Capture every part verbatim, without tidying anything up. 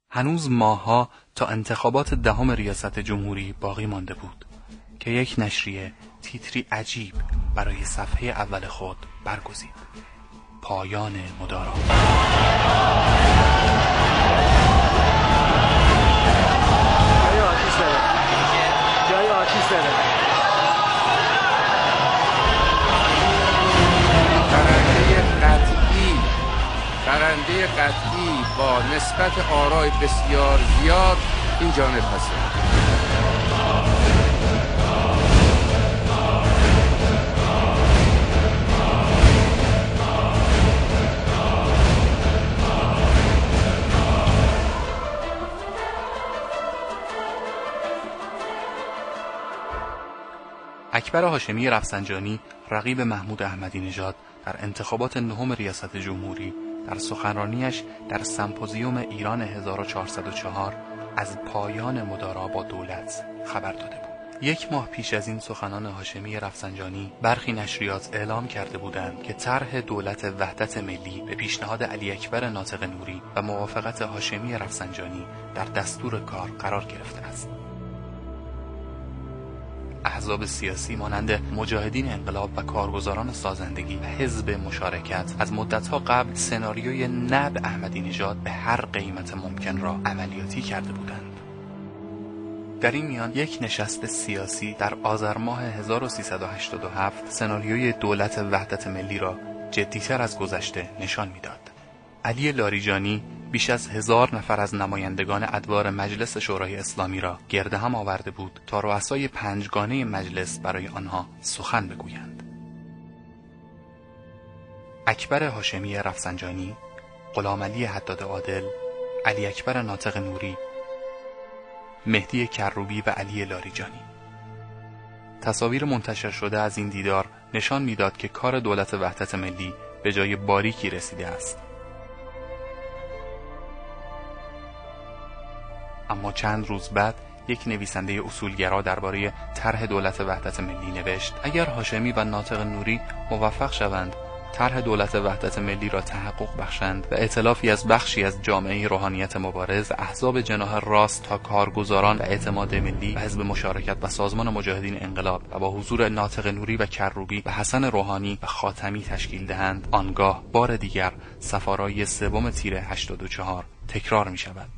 هنوز ماه‌ها تا انتخابات دهم ریاست جمهوری باقی مانده بود که یک نشریه تیتری عجیب برای صفحه اول خود برگزید: پایان مدارا. جای آتیش داره. جای آتیش داره. برنده قطعی برنده قطعی با نسبت آرای بسیار زیاد این جانب هست. اکبر هاشمی رفسنجانی، رقیب محمود احمدی نژاد در انتخابات نهم ریاست جمهوری، در سخنرانیش در سمپوزیوم ایران هزار و چهارصد و چهار از پایان مدارا با دولت خبر داده بود. یک ماه پیش از این سخنان هاشمی رفسنجانی، برخی نشریات اعلام کرده بودند که طرح دولت وحدت ملی به پیشنهاد علی اکبر ناطق نوری و موافقت هاشمی رفسنجانی در دستور کار قرار گرفته است. احزاب سیاسی مانند مجاهدین انقلاب و کارگزاران سازندگی و حزب مشارکت از مدتها قبل سناریوی نب احمدی نژاد به هر قیمت ممکن را عملیاتی کرده بودند. در این میان یک نشست سیاسی در آذر ماه هزار و سیصد و هشتاد و هفت سناریوی دولت وحدت ملی را جدی‌تر از گذشته نشان می‌داد. علی لاریجانی بیش از هزار نفر از نمایندگان ادوار مجلس شورای اسلامی را گرد هم آورده بود تا رؤسای پنجگانه مجلس برای آنها سخن بگویند. اکبر هاشمی رفسنجانی، غلامعلی حداد عادل، علی اکبر ناطق نوری، مهدی کروبی و علی لاریجانی. تصاویر منتشر شده از این دیدار نشان میداد که کار دولت وحدت ملی به جای باریکی رسیده است. اما چند روز بعد یک نویسنده اصولگرا درباره طرح دولت وحدت ملی نوشت: اگر هاشمی و ناطق نوری موفق شوند طرح دولت وحدت ملی را تحقق بخشند و ائتلافی از بخشی از جامعه روحانیت مبارز، احزاب جناح راست تا کارگزاران و اعتماد ملی و حزب مشارکت و سازمان مجاهدین انقلاب و با حضور ناطق نوری و کروبی و حسن روحانی و خاتمی تشکیل دهند، آنگاه بار دیگر صفارای سوم تیر هشتاد و چهار تکرار می شود.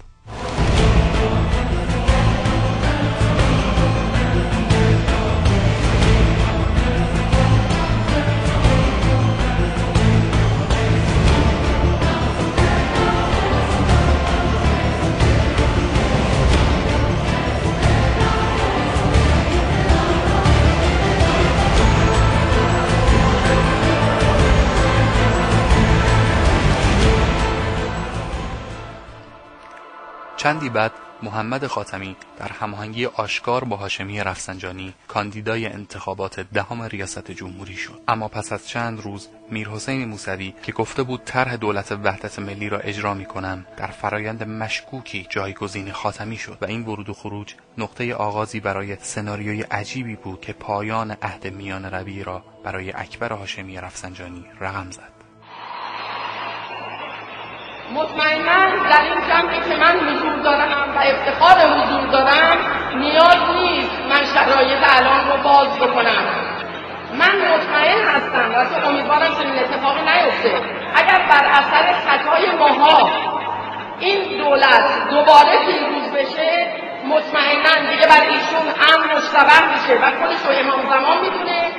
چندی بعد محمد خاتمی در هماهنگی آشکار با هاشمی رفسنجانی کاندیدای انتخابات دهم ریاست جمهوری شد. اما پس از چند روز میرحسین موسوی که گفته بود طرح دولت وحدت ملی را اجرا می‌کنم، در فرایند مشکوکی جایگزین خاتمی شد و این ورود و خروج نقطه آغازی برای سناریوی عجیبی بود که پایان عهد میان روی را برای اکبر هاشمی رفسنجانی رقم زد. مطمئناً در این جمعی که من حضور دارم و افتخار حضور دارم نیاز نیست من شرایط الان رو باز بکنم. من مطمئن هستم و تو امیدوارم که این اتفاقی نیفته. اگر بر اثر خطای ماها این دولت دوباره پیروز بشه، مطمئناً دیگه بر ایشون امر مشتبه میشه و خودش رو امام زمان میدونه.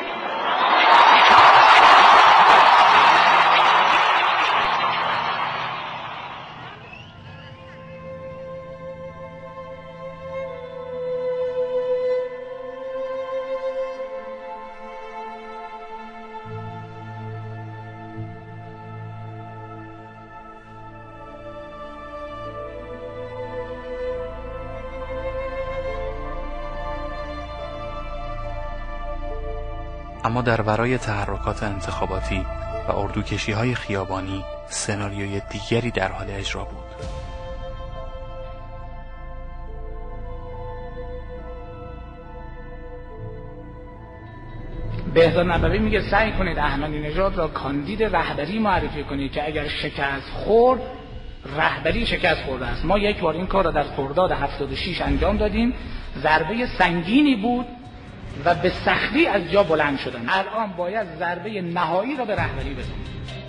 اما در ورای تحرکات انتخاباتی و اردوکشی‌های خیابانی سناریوی دیگری در حال اجرا بود. بهزاد نبوی میگه سعی کنید احمدی نژاد را کاندید رهبری معرفی کنید که اگر شکست خورد رهبری شکست خورده است. ما یک بار این کار را در خرداد هفتاد و شش انجام دادیم، ضربه سنگینی بود و به سختی از جا بلند شدن. الان باید ضربه نهایی را به رهبری بزنیم.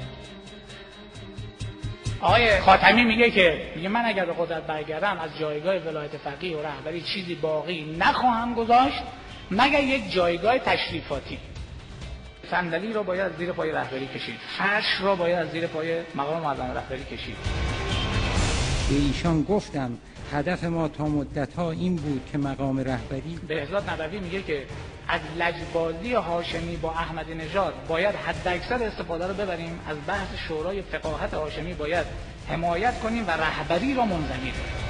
آقای خاتمی میگه که میگه من اگر به قدرت برگردم از جایگاه ولایت فقیه و رهبری چیزی باقی نخواهم گذاشت مگر یک جایگاه تشریفاتی. صندلی را باید از زیر پای رهبری کشید، فرش را باید از زیر پای مقام معظم رهبری کشید. به ایشان گفتم هدف ما تا مدت‌ها این بود که مقام رهبری. بهزاد نبوی میگه که از لجبازی هاشمی با احمدی نژاد باید حداکثر استفاده رو ببریم، از بحث شورای فقاهت هاشمی باید حمایت کنیم و رهبری را منضبط کنیم.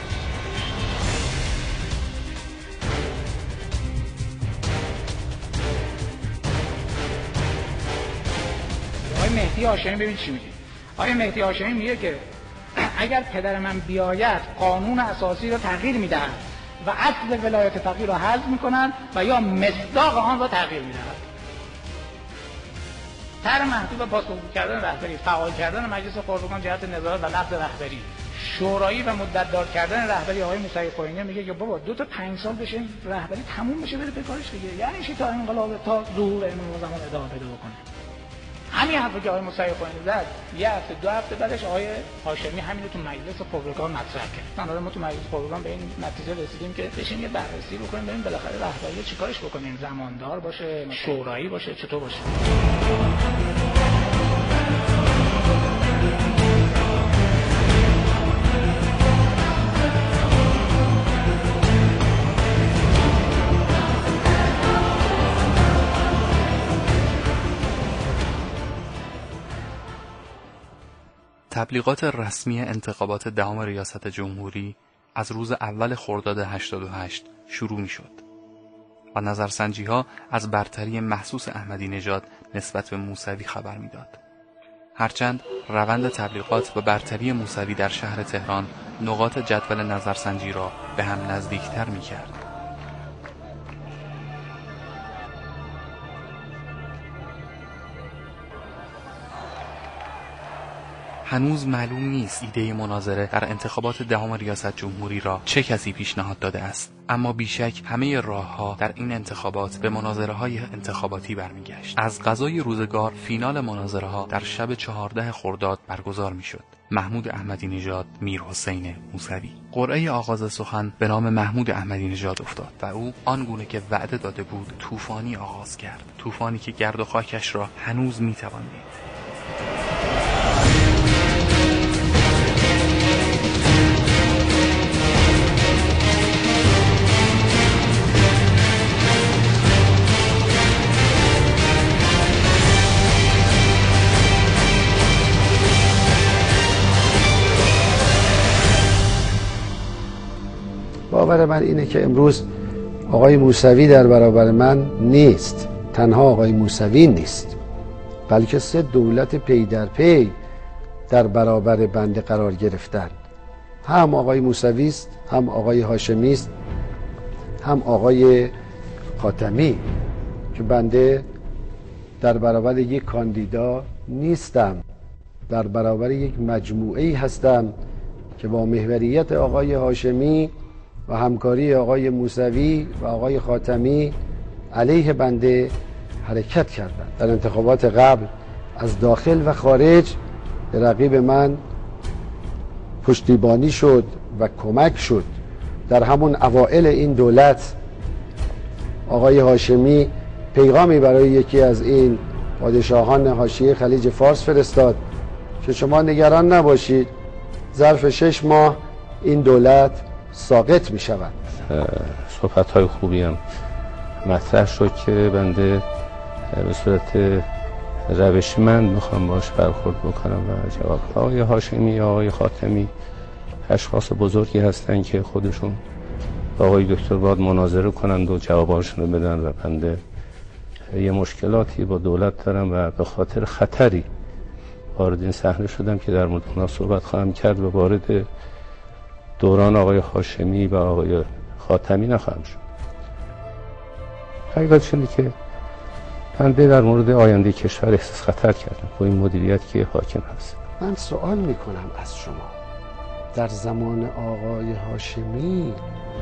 آقای مهدی هاشمی ببین چی میگه. آقای مهدی هاشمی میگه که اگر پدر من بیاید قانون اساسی را تغییر میدهد و اصل ولایت فقیه را حذف میکنند و یا مصداق آن را تغییر میدهد. طرح محدود به پاسخگو کردن رهبری، فعال کردن مجلس خبرگان جهت نظارت و نقد رهبری، شورایی و مدتدار کردن رهبری. آقای موسوی خوئینی میگه که بابا دو تا پنج سال بشه رهبری تموم بشه بره به کارش دیگه، یعنی چی تا انقلاب تا ظهور امام زمان ادامه پیدا بکنه. همین حرفی که آقای موسوی خوئینی زد یه هفته دو هفته بعدش آقای هاشمی همین رو تو مجلس خبرگان مطرح کرد. حالا ما تو مجلس خبرگان به این نتیجه رسیدیم که بشیم یه بررسی بکنیم ببینیم بالاخره رهبری چیکارش بکنیم، زماندار باشه، شورایی باشه، چطور باشه. تبلیغات رسمی انتخابات دهم ریاست جمهوری از روز اول خرداد هشتاد و هشت شروع می شد و نظرسنجی ها از برتری محسوس احمدی نژاد نسبت به موسوی خبر می داد. هرچند روند تبلیغات و برتری موسوی در شهر تهران نقاط جدول نظرسنجی را به هم نزدیکتر می کرد. هنوز معلوم نیست ایده مناظره در انتخابات دهم ریاست جمهوری را چه کسی پیشنهاد داده است، اما بیشک همه راهها در این انتخابات به مناظره های انتخاباتی برمیگشت. از قضای روزگار فینال مناظره ها در شب چهاردهم خرداد برگزار میشد. محمود احمدی نژاد، میر حسین موسوی. قرعه آغاز سخن به نام محمود احمدی نژاد افتاد و او آنگونه که وعده داده بود طوفانی آغاز کرد، طوفانی که گرد و خاکش را هنوز میتوان دید. باور من اینه که امروز آقای موسوی در برابر من نیست. تنها آقای موسوی نیست، بلکه سه دولت پی در پی در برابر بنده قرار گرفتن. هم آقای موسوی است، هم آقای هاشمی است، هم آقای خاتمی، که بنده در برابر یک کاندیدا نیستم، در برابر یک مجموعه‌ای هستم که با محوریت آقای هاشمی و همکاری آقای موسوی و آقای خاتمی علیه بنده حرکت کردند. در انتخابات قبل از داخل و خارج به رقیب من پشتیبانی شد و کمک شد. در همون اوائل این دولت آقای هاشمی پیغامی برای یکی از این پادشاهان حاشیه خلیج فارس فرستاد که شما نگران نباشید، ظرف شش ماه این دولت ساقط می شود. صحبت های خوبی هم مطرح شد که بنده به صورت روشمند میخوام باش برخورد بکنم و جواب. آقای هاشمی یا آقای خاتمی اشخاص بزرگی هستن که خودشون با آقای دکتر باید مناظره کنند و جواباشون رو بدن و بنده یه مشکلاتی با دولت دارم و به خاطر خطری وارد این صحنه شدم که در مورد اونها صحبت خواهم کرد و وارد دوران آقای هاشمی و آقای خاتمی نخواهم شد. حقیقتش اینه که بنده در مورد آینده کشور احساس خطر کردم با این مدیریت که حاکم هست. من سوال میکنم از شما، در زمان آقای هاشمی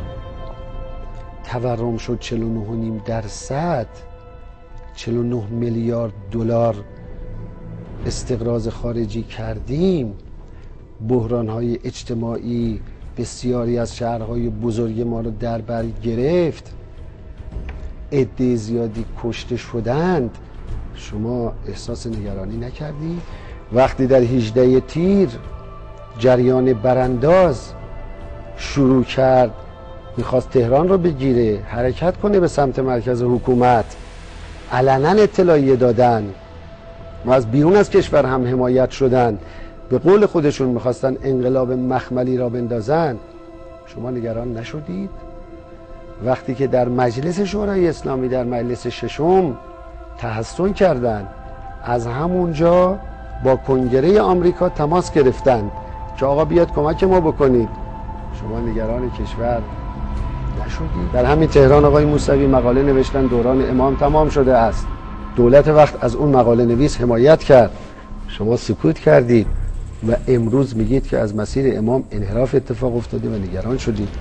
تورم شد چهل و نه و نیم درصد، چهل و نه میلیارد دلار استقراض خارجی کردیم، بحران‌های اجتماعی بسیاری از شهرهای بزرگ ما رو در بر گرفت، عده زیادی کشته شدند. شما احساس نگرانی نکردی؟ وقتی در هجده تیر جریان برانداز شروع کرد میخواست تهران رو بگیره، حرکت کنه به سمت مرکز حکومت، علنا اطلاعیه دادن و از بیرون از کشور هم حمایت شدن، به قول خودشون میخواستن انقلاب مخملی را بندازن. شما نگران نشدید؟ وقتی که در مجلس شورای اسلامی در مجلس ششم تحسن کردند، از همونجا با کنگره آمریکا تماس گرفتند که آقا بیاد کمک ما بکنید. شما نگران کشور نشدید؟ در همین تهران آقای موسوی مقاله نوشتن دوران امام تمام شده است. دولت وقت از اون مقاله نویس حمایت کرد، شما سکوت کردید و امروز میگید که از مسیر امام انحراف اتفاق افتاده و نگران شدید.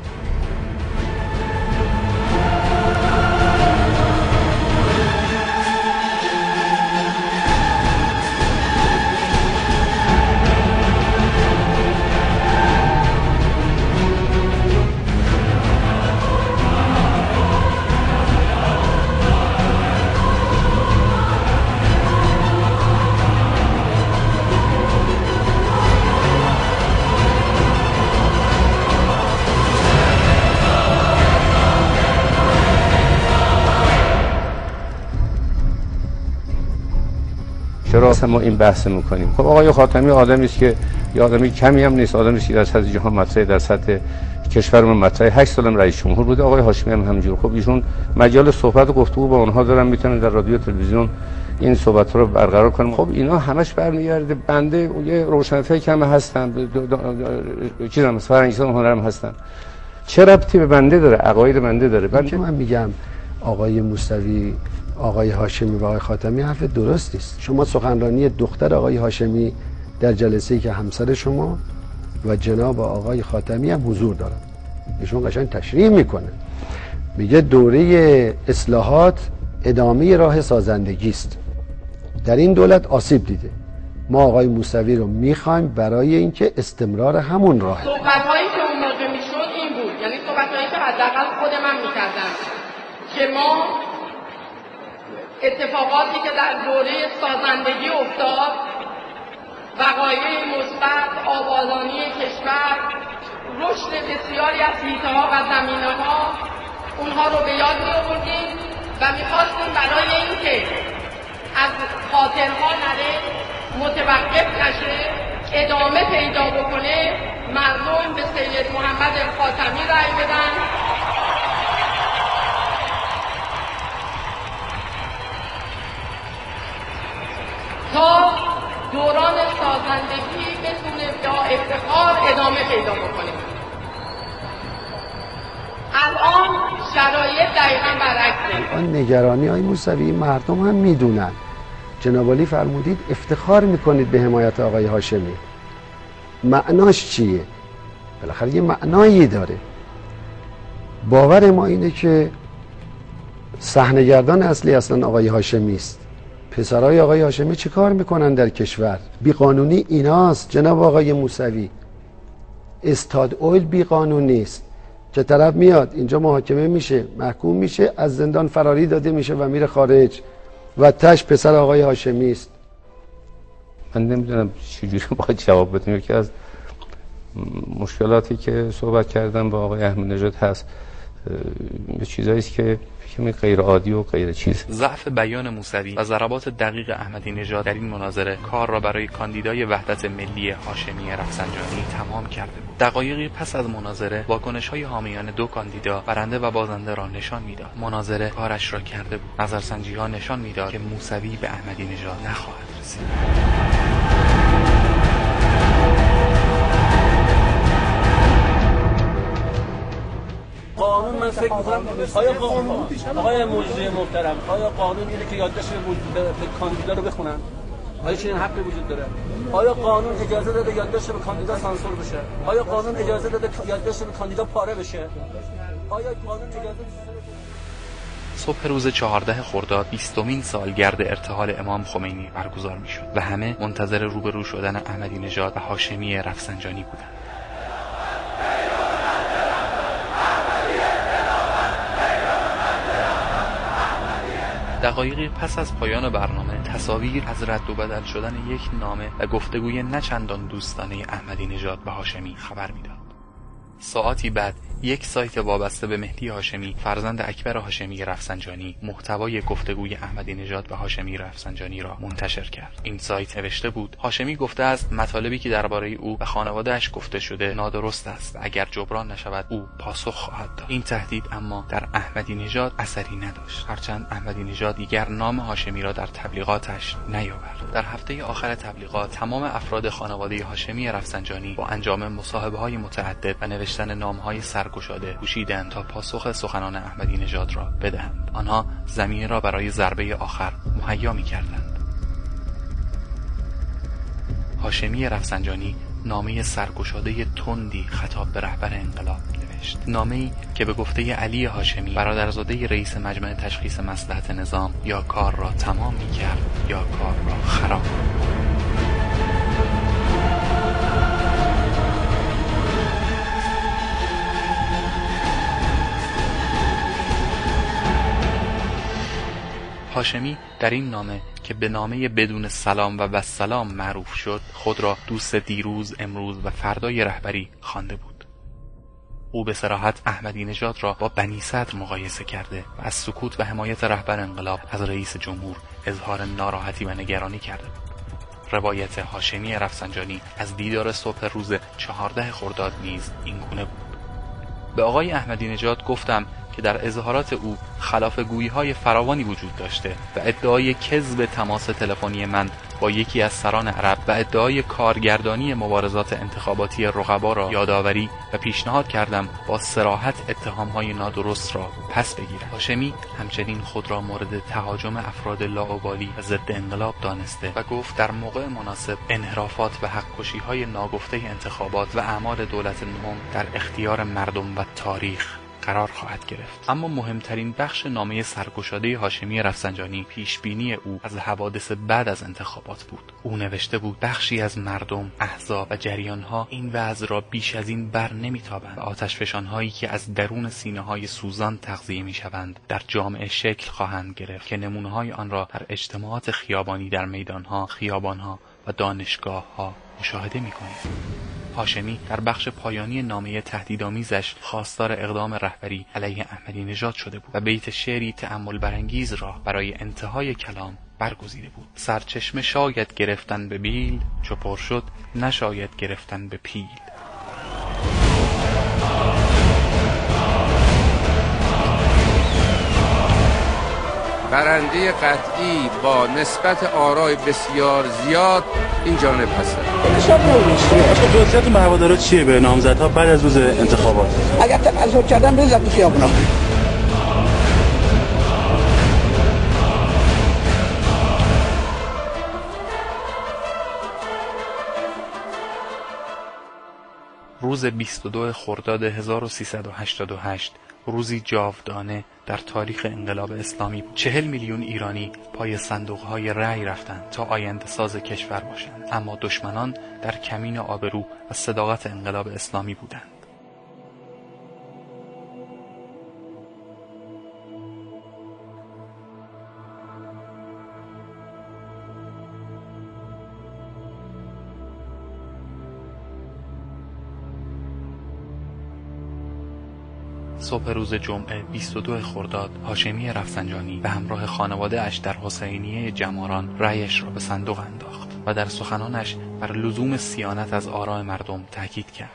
چرا ما این بحث میکنیم؟ خب آقای خاتمی آدمی است که یه آدمی کمی هم نیست، آدمی است که در سطح جهان مطرح، در سطح کشورمون مطرح، هشت سالم رئیس جمهور بوده. آقای هاشمی هم همینجور. خب ایشون مجال صحبت و گفتگو با اونها دارن، میتونن در رادیو تلویزیون این صحبت رو برقرار کنیم. خب اینا همش برمیگرده بنده یه روشنفکر هم هستن، چیزام فرهنگی هنرم هستن، چه ربطی به بنده داره؟ عقاید بنده داره. بنده من میگم آقای موسوی، آقای هاشمی و آقای خاتمی حرف درست است. شما سخنرانی دختر آقای هاشمی در جلسه‌ای که همسر شما و جناب آقای خاتمی هم حضور دارن، ایشون قشنگ تشریح میکنه، میگه دوره اصلاحات ادامه راه سازندگی است، در این دولت آسیب دیده، ما آقای موسوی رو میخوایم برای اینکه استمرار همون راه. صحبت‌هایی که اون موقع میشد این بود، یعنی صحبت‌هایی که حداقل خود من میکردم که ما اتفاقاتی که در دوره سازندگی افتاد، وقایع مثبت، آبادانی کشور، رشد بسیاری از حیطه‌ها و زمینه‌ها، اونها رو به یاد می‌آوردیم و می‌خواستیم برای اینکه از خاطرها نره، متوقف نشه، ادامه پیدا بکنه، مردم به سید محمد خاتمی رأی بدن تا دوران سازندگی بتونه با افتخار ادامه پیدا بکنه. الان شرایط دقیقا برعکسه. الان نگرانی های موسوی مردم هم میدونن. جناب عالی فرمودید افتخار میکنید به حمایت آقای هاشمی. معناش چیه؟ بالاخره یه معنایی داره. باور ما اینه که صحنه‌گردان اصلی اصلا آقای هاشمی است. پسرای آقای هاشمی چه کار میکنن در کشور؟ بیقانونی ایناست جناب آقای موسوی. استاد اویل بیقانونی است که طرف میاد اینجا محاکمه میشه، محکوم میشه، از زندان فراری داده میشه و میره خارج و تش پسر آقای هاشمی است. من نمیدونم چجوری باید جواب بدم. یکی از مشکلاتی که صحبت کردم با آقای احمدی نژاد هست، یه چیزایی است که کمی غیر عادی و غیر چیز. ضعف بیان موسوی و ضربات دقیق احمدی نژاد در این مناظره کار را برای کاندیدای وحدت ملی هاشمی رفسنجانی تمام کرده بود. دقایقی پس از مناظره واکنش‌های حامیان دو کاندیدا برنده و بازنده را نشان میداد. مناظره کارش را کرده بود. نظرسنجی‌ها نشان میداد که موسوی به احمدی نژاد نخواهد رسید. قانون من فکر می‌کنم آیا آقای مجری محترم آیا قانون اینه که یادداشت به کاندیدا رو بخونن؟ آیا چنین حقی وجود داره؟ آیا قانون اجازه داده یادداشت به کاندیدا سانسور بشه؟ آیا قانون اجازه داده یادداشت به کاندیدا پاره بشه؟ آیا قانون اجازه داده؟ صبح روز چهاردهم خرداد بیستمین سالگرد ارتحال امام خمینی برگزار میشد و همه منتظر روبرو شدن احمدی نژاد و هاشمی رفسنجانی بودند. دقایقی پس از پایان برنامه تصاویر از رد و بدل شدن یک نامه و گفتگوی نچندان دوستانه احمدی نژاد و هاشمی خبر میداد. ساعاتی بعد یک سایت وابسته به مهدی هاشمی فرزند اکبر هاشمی رفسنجانی محتوای گفتگوی احمدی نژاد و هاشمی رفسنجانی را منتشر کرد. این سایت نوشته بود: هاشمی گفته است مطالبی که درباره او و خانواده‌اش گفته شده نادرست است و اگر جبران نشود او پاسخ خواهد داد. این تهدید اما در احمدی نژاد اثری نداشت، هرچند احمدی نژاد دیگر نام هاشمی را در تبلیغاتش نیاورد. در هفته آخر تبلیغات تمام افراد خانواده هاشمی رفسنجانی با انجام مصاحبه‌های متعدد و نوشتن نامه‌های سرگشاده کوشیدند تا پاسخ سخنان احمدی نژاد را بدهند. آنها زمینه را برای ضربه آخر مهیا می‌کردند. هاشمی رفسنجانی نامه سرگشاده تندی خطاب به رهبر انقلاب نوشت. نامه‌ای که به گفته علی هاشمی برادرزاده رئیس مجمع تشخیص مصلحت نظام یا کار را تمام می‌کرد یا کار را خراب. هاشمی در این نامه که به نامه بدون سلام و والسلام معروف شد خود را دوست دیروز، امروز و فردای رهبری خوانده بود. او به صراحت احمدی نژاد را با بنی صدر مقایسه کرده و از سکوت و حمایت رهبر انقلاب از رئیس جمهور اظهار ناراحتی و نگرانی کرده بود. روایت هاشمی رفسنجانی از دیدار صبح روز چهاردهم خرداد نیز این گونه بود: به آقای احمدی نژاد گفتم که در اظهارات او خلاف گویی‌های فراوانی وجود داشته و ادعای کذب تماس تلفنی من با یکی از سران عرب و ادعای کارگردانی مبارزات انتخاباتی رقبا را یادآوری و پیشنهاد کردم با صراحت اتهام‌های نادرست را پس بگیرد. هاشمی همچنین خود را مورد تهاجم افراد لاابالی و ضد انقلاب دانسته و گفت در موقع مناسب انحرافات و حق‌کشی‌های ناگفته انتخابات و اعمال دولت نهم در اختیار مردم و تاریخ قرار خواهد گرفت. اما مهمترین بخش نامه سرگشاده هاشمی رفسنجانی پیشبینی او از حوادث بعد از انتخابات بود. او نوشته بود: بخشی از مردم، احزاب و جریانها این وضع را بیش از این بر نمیتابند. آتشفشان‌هایی که از درون سینه‌های سوزان تغذیه میشوند در جامعه شکل خواهند گرفت که نمونه‌های آن را در اجتماعات خیابانی در میدانها، خیابانها و دانشگاه‌ها مشاهده می‌کنیم. هاشمی در بخش پایانی نامه تهدیدآمیزش خواستار اقدام رهبری علیه احمدی نژاد شده بود و بیت شعری تأمل برانگیز را برای انتهای کلام برگزیده بود: سرچشمه شاید گرفتن به بیل، چو پر شد نشاید گرفتن به پیل. برنده قطعی با نسبت آرای بسیار زیاد این جانب هستند. خصوصیت هوادارا چیه به نامزدها بعد از روز انتخابات؟ اگر تظاهر کردن بزنید تو خیابونا. روز بیست و دوم خرداد هزار و سیصد و هشتاد و هشت روزی جاودانه در تاریخ انقلاب اسلامی بود. چهل میلیون ایرانی پای صندوق‌های رأی رفتند تا آینده ساز کشور باشند، اما دشمنان در کمین آبرو و صداقت انقلاب اسلامی بودند. صبح روز جمعه بیست و دوم خرداد هاشمی رفسنجانی به همراه خانواده اش در حسینیه جماران رأیش را به صندوق انداخت و در سخنانش بر لزوم صیانت از آراء مردم تاکید کرد.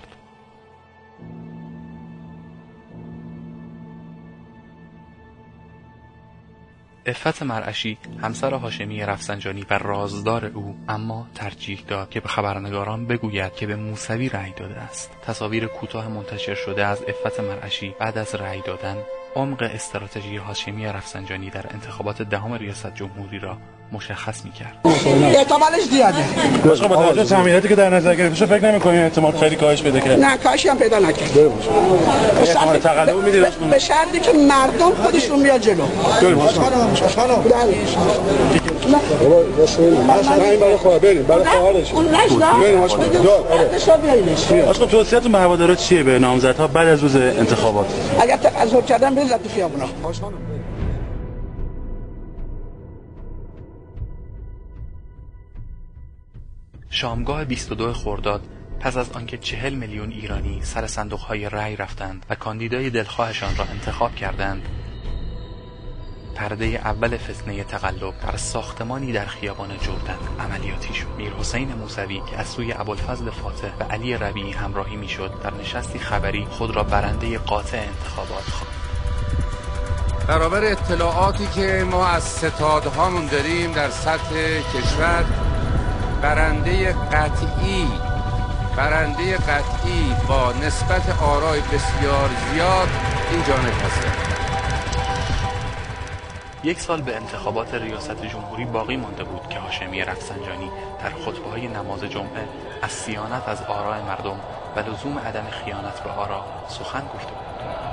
عفت مرعشی همسر هاشمی رفسنجانی و رازدار او اما ترجیح داد که به خبرنگاران بگوید که به موسوی رأی داده است. تصاویر کوتاه منتشر شده از عفت مرعشی بعد از رأی دادن عمق استراتژی هاشمی رفسنجانی در انتخابات دهم ریاست جمهوری را مشخص می‌کرد. احتمالش زیاده. باشم با توجه تأمیناتی که در نظر گرفته شده فکر نمی‌کنید احتمال خیلی کاهش پیدا کنه؟ نه کاهشی هم پیدا نکرد. احتمال تقلب می‌دید به شرطی که مردم خودشون بیاد جلو. خوشحالم خوشحالم. بابا من این برای خواهر بریم برای خواهرش. اون نشد. بریم آشقا. آشقا توصیه‌تون به هوادارا چیه به نامزدها بعد از روز انتخابات؟ اگر تظاهر کردن بریزن تو خیابونا. شامگاه بیست و دو خرداد پس از آنکه چهل میلیون ایرانی سر صندوق‌های رأی رفتند و کاندیدای دلخواهشان را انتخاب کردند، پرده اول فتنه تقلب در ساختمانی در خیابان جردن عملیاتی شد. میرحسین موسوی که از سوی ابوالفضل فاتح و علی ربیعی همراهی میشد، در نشستی خبری خود را برنده قاطع انتخابات خواند. برابر اطلاعاتی که ما از ستادهامون داریم در سطح کشور، برنده قطعی برنده قطعی با نسبت آرای بسیار زیاد این جانب هست. یک سال به انتخابات ریاست جمهوری باقی مانده بود که هاشمی رفسنجانی در خطبه‌های نماز جمعه از صیانت از آراء مردم و لزوم عدم خیانت به آرا سخن گفته بود.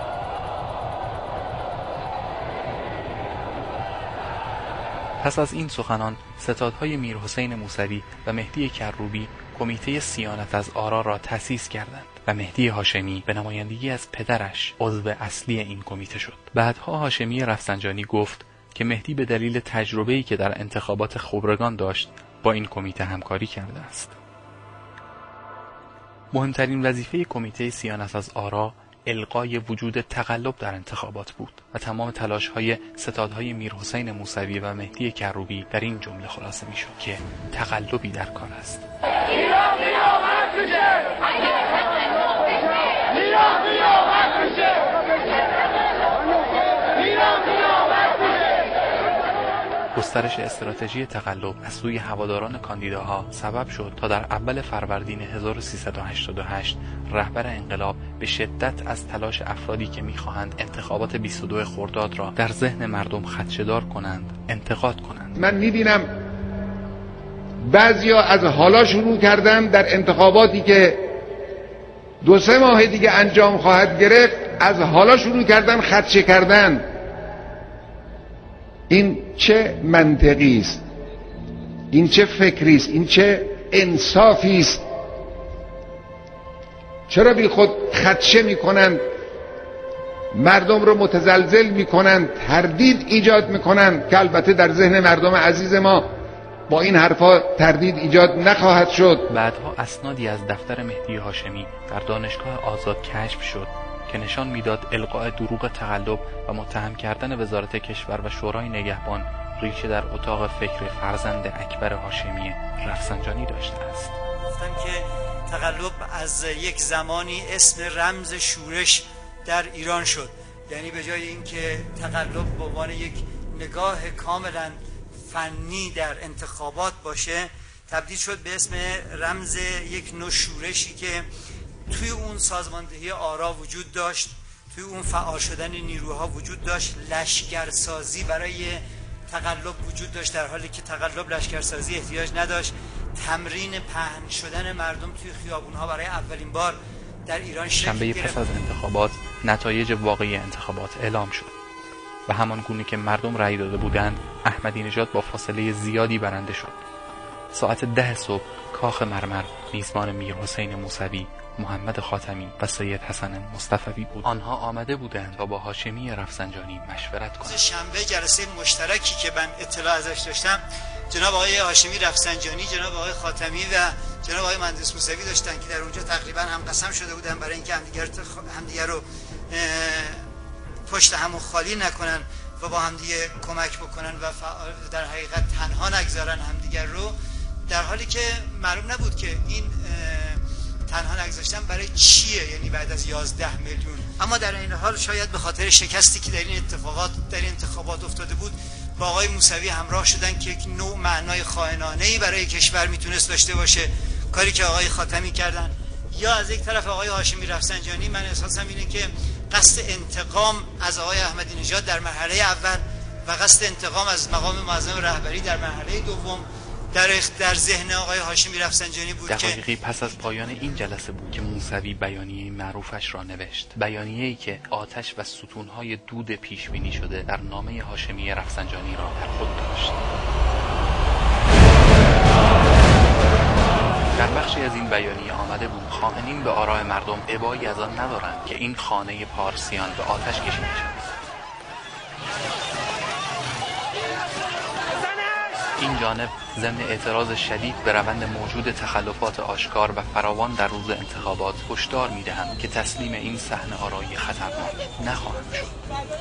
پس از این سخنان ستادهای میرحسین موسوی و مهدی کروبی کمیته صیانت از آرا را تأسیس کردند و مهدی هاشمی به نمایندگی از پدرش عضو اصلی این کمیته شد. بعدها هاشمی رفسنجانی گفت که مهدی به دلیل تجربه‌ای که در انتخابات خبرگان داشت با این کمیته همکاری کرده است. مهمترین وظیفه کمیته صیانت از آرا الغای وجود تقلب در انتخابات بود و تمام تلاش‌های ستادهای میرحسین موسوی و مهدی کروبی در این جمله خلاصه می‌شد که تقلبی در کار است. ایران قیامت میشه! ایران قیامت میشه! ایران قیامت میشه! گسترش استراتژی تقلب از سوی هواداران کاندیداها سبب شد تا در اول فروردین هزار و سیصد و هشتاد و هشت رهبر انقلاب به شدت از تلاش افرادی که می‌خواهند انتخابات بیست و دو خرداد را در ذهن مردم خدشه‌دار کنند انتقاد کنند. من می‌بینم بعضیا از حالا شروع کردن در انتخاباتی که دو سه ماه دیگه انجام خواهد گرفت، از حالا شروع کردن خدشه کردن. این چه منطقی است؟ این چه فکری است؟ این چه انصافی است؟ چرا بی خود خدشه میکنند، مردم رو متزلزل میکنند، تردید ایجاد میکنند که البته در ذهن مردم عزیز ما با این حرفا تردید ایجاد نخواهد شد. بعدها اسنادی از دفتر مهدی هاشمی در دانشگاه آزاد کشف شد که نشان میداد القاء دروغ تقلب و متهم کردن وزارت کشور و شورای نگهبان ریشه در اتاق فکر فرزند اکبر هاشمی رفسنجانی داشته است. گفتم که تقلب از یک زمانی اسم رمز شورش در ایران شد، یعنی به جای اینکه تقلب به عنوان یک نگاه کاملا فنی در انتخابات باشه، تبدیل شد به اسم رمز یک نوع شورشی که توی اون سازماندهی آرا وجود داشت، توی اون فعال شدن نیروها وجود داشت، لشکرسازی برای تقلب وجود داشت، در حالی که تقلب لشکرسازی احتیاج نداشت. تمرین پهن شدن مردم توی خیابونها برای اولین بار در ایران شکل گرفت. شنبه پس از انتخابات نتایج واقعی انتخابات اعلام شد و همان گونه که مردم رأی داده بودند احمدی نژاد با فاصله زیادی برنده شد. ساعت ده صبح کاخ مرمر میزبان میرحسین موسوی، محمد خاتمی و سید حسن مصطفی بود. آنها آمده بودند تا با هاشمی رفسنجانی مشورت کنند. شنبه جلسه مشترکی که من اطلاع ازش داشتم، جناب آقای هاشمی رفسنجانی، جناب آقای خاتمی و جناب آقای مهندس موسوی داشتن که در اونجا تقریبا هم قسم شده بودن برای اینکه همدیگر همدیگر رو پشت همون خالی نکنن و با همدیگه کمک بکنن و در حقیقت تنها نگذارن همدیگر رو، در حالی که معلوم نبود که این تنها نگذاشتن برای چیه، یعنی بعد از یازده میلیون. اما در این حال شاید به خاطر شکستی که در این اتفاقات در این انتخابات افتاده بود با آقای موسوی همراه شدن که یک نوع معنای خائنانه‌ای برای کشور میتونست داشته باشه، کاری که آقای خاتمی کردن. یا از یک طرف آقای هاشمی رفسنجانی، من احساسم اینه که قصد انتقام از آقای احمدی نژاد در مرحله اول و قصد انتقام از مقام معظم رهبری در مرحله دوم در در ذهن آقای هاشمی رفسنجانی بود. دقایقی پس از پایان این جلسه بود که موسوی بیانیه معروفش را نوشت، بیانیه‌ای که آتش و ستونهای دود پیش بینی شده در نامه هاشمی رفسنجانی را در خود داشت. در بخشی از این بیانیه آمده بود خائنین به آراء مردم ابایی از آن ندارند که این خانه پارسیان به آتش کشیده شود. این جانب ضمن اعتراض شدید به روند موجود تخلفات آشکار و فراوان در روز انتخابات هشدار می‌دهند که تسلیم این صحنه آرایی خطرناک نخواهند شد.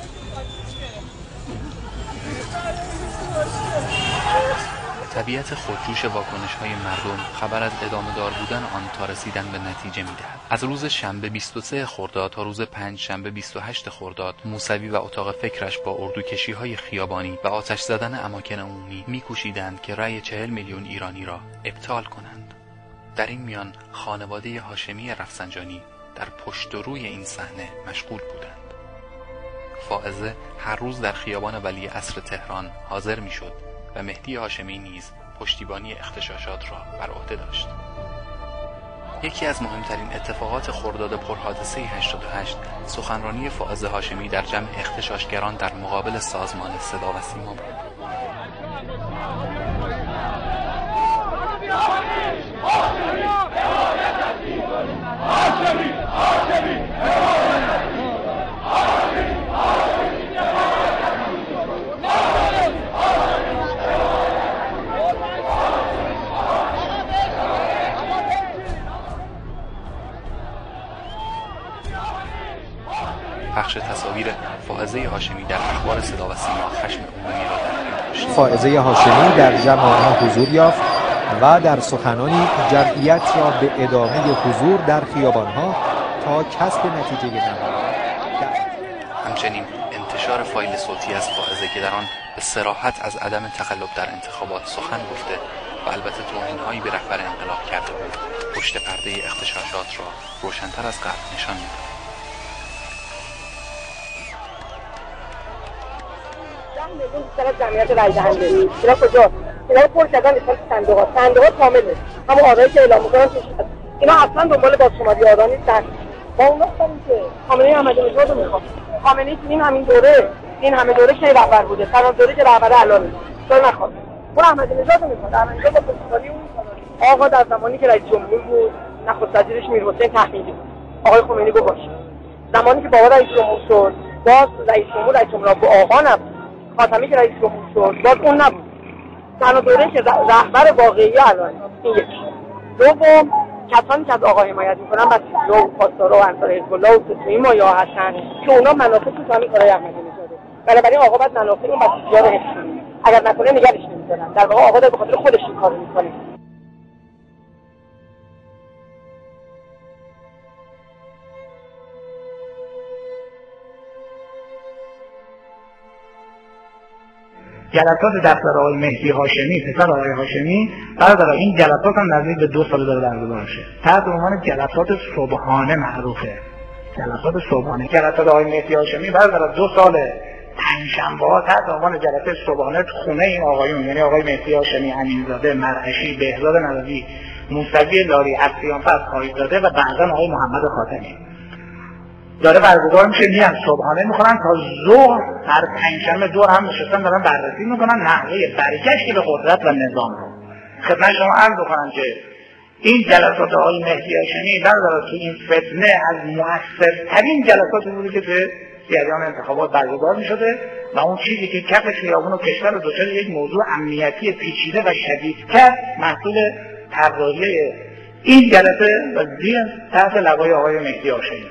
طبیعت خودجوش واکنش‌های مردم خبر از ادامه دار بودن آن تا رسیدن به نتیجه می‌دهد. از روز شنبه بیست و سه خرداد تا روز پنج شنبه بیست و هشت خرداد موسوی و اتاق فکرش با اردوکشی‌های خیابانی و آتش زدن اماکن عمومی می‌کوشیدند که رأی چهل میلیون ایرانی را ابطال کنند. در این میان خانواده هاشمی رفسنجانی در پشت و روی این صحنه مشغول بودند. فائزه هر روز در خیابان ولیعصر تهران حاضر می‌شد و مهدی هاشمی نیز پشتیبانی اغتشاشات را بر عهده داشت. یکی از مهمترین اتفاقات خرداد پرحادثه هشتاد و هشت سخنرانی فائزه هاشمی در جمع اغتشاشگران در مقابل سازمان صدا و سیما بود. پخش تصاویر فائزه هاشمی در اخبار صدا و سیما خشم عمومی را در داشت. فائزه هاشمی در جمع آنها حضور یافت و در سخنانی جمعیت را به ادامه حضور در خیابانها تا کسب نتیجه نهایی. همچنین انتشار فایل صوتی از فائزه که در آن به صراحت از عدم تخلف در انتخابات سخن گفته و البته توهین‌هایی به رهبر انقلاب کرده بود، پشت پرده اغتشاشات را روشن‌تر از قبل نشان می‌داد. میلیون بیشتر از جمعیت رای دهنده اینا کجا؟ اینا پر کردن مثلا صندوق‌ها صندوق‌ها کامله، همون آرایی که اعلام می‌کنن اینا اصلا دنبال بازشماری آرا نیستن. با اون وقت که خامنه‌ای احمدی نژاد رو می‌خواد، خامنه‌ای این همین دوره این همه دوره که رهبر بوده، تنها دوره که رهبر الان چرا نخواد؟ اون احمدی نژاد رو می‌خواد، احمدی نژاد با پشتیبانی اون آقا در زمانی که رئیس جمهور بود، نخست وزیرش میرحسین تحمیدی بود، آقای خمینی گفت باشه. زمانی که بابا رئیس جمهور شد، باز رئیس جمهور رئیس جمهور با آقا نبود. خاتمی که رئیس جمهور شد باز اون نبود. تنها دوره که رهبر واقعی الان این یکی. دوم کسانی که از آقا حمایت میکنن بسیجا و پاسدارا و انصار حزب الله و ستویی مایا هستن که اونا منافع تو همین کارهای احمدی نژاده. بنابراین آقا باید منافع اون بسیجا رو حفظ کنه. اگر نکنه نگرش نمی‌دارن. در واقع آقا داره به خاطر خودش این کارو میکنه. جلسات دفتر آقای مهدی هاشمی، پسر آقای هاشمی، برادر این جلسات هم نزدیک به دو سال داره برگزار میشه. تحت عنوان جلسات صبحانه معروفه. جلسات صبحانه. جلسات آقای مهدی هاشمی برادر دو سال پنجشنبه‌ها تحت عنوان جلسه صبحانه خونه این آقایون، یعنی آقای مهدی هاشمی، امینزاده، مرعشی، بهزاد نووی، موسوی لاری، عبدالفضل خایزاده و بعضا آقای محمد خاتمی داره برگزار میشه. میان صبحانه میخورن تا ظهر، هر پنجشنبه دور هم نشستن دارن بررسی میکنن نحوه برگشت به قدرت و نظام رو. خدمت شما عرض بکنم که این جلسات آقای مهدی هاشمی برادر تو این فتنه از مؤثرترین جلساتی بوده که به جریان انتخابات برگزار میشده و اون چیزی که کف خیابون و کشور رو دچار یک موضوع امنیتی پیچیده و شدید کرد محصول طراحی این جلسه و زیر تحت لوای آقای مهدی هاشمی.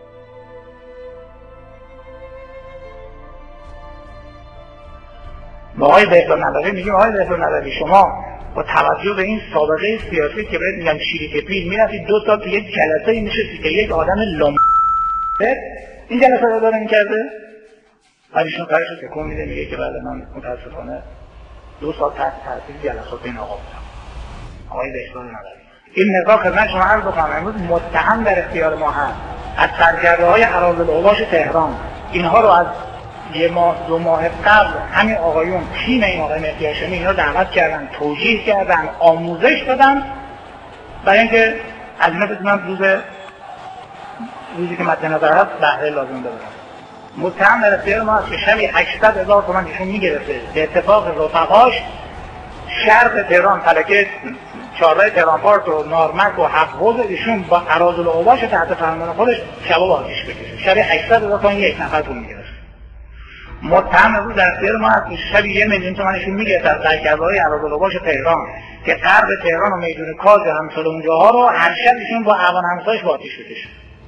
با آقای بهزاد نووی میگیم آقای بهزاد نووی شما با توجه به این سابقه سیاسی که بهت میگم شیریک پیل میرفتید دو سال تو یک جلسه ای میشستی که یک آدم لوم این جلسه رو داره میکرده ولیشون کارش رو تکون میده میگه که بله من متاسفانه دو سال تحت تاثیر جلسات این آقا بودم. آقای بهزاد نووی این نگاه خدمت شما عرض بکنم امروز متهم در اختیار ما هست از سرکرده‌های اراذل اوباش تهران، اینها رو از یه ماه دو ماه قبل همین آقایون تیم این آقای مهدی هاشمی اینا دعوت کردن، توجیه کردن، آموزش دادن برای اینکه از اینا بتونن روز روزی که مد نظر هست بهره لازم ببرن. متهم در اختیار ما هست که شبی هشتصد هزار تومان ایشون میگرفته به اتفاق رفقاش شرق تهران فلکه چهارراه تهران پارک و نارمک و حقوز ایشون با اراذل اوباش تحت فرمان خودش شبا با آتیش بکشه. شبی هشتصد هزار تومان یک نفر پول میگرفت. متهم امروز در اختیار ما هست که شبی یه میلیون تومان ایشون میگرفت از سرکرده‌های اراذل اوباش تهران که غرب تهران و میدون کاج و همسال اونجاها رو هر شب ایشون با اعوان همسایش با آتیش بکشه.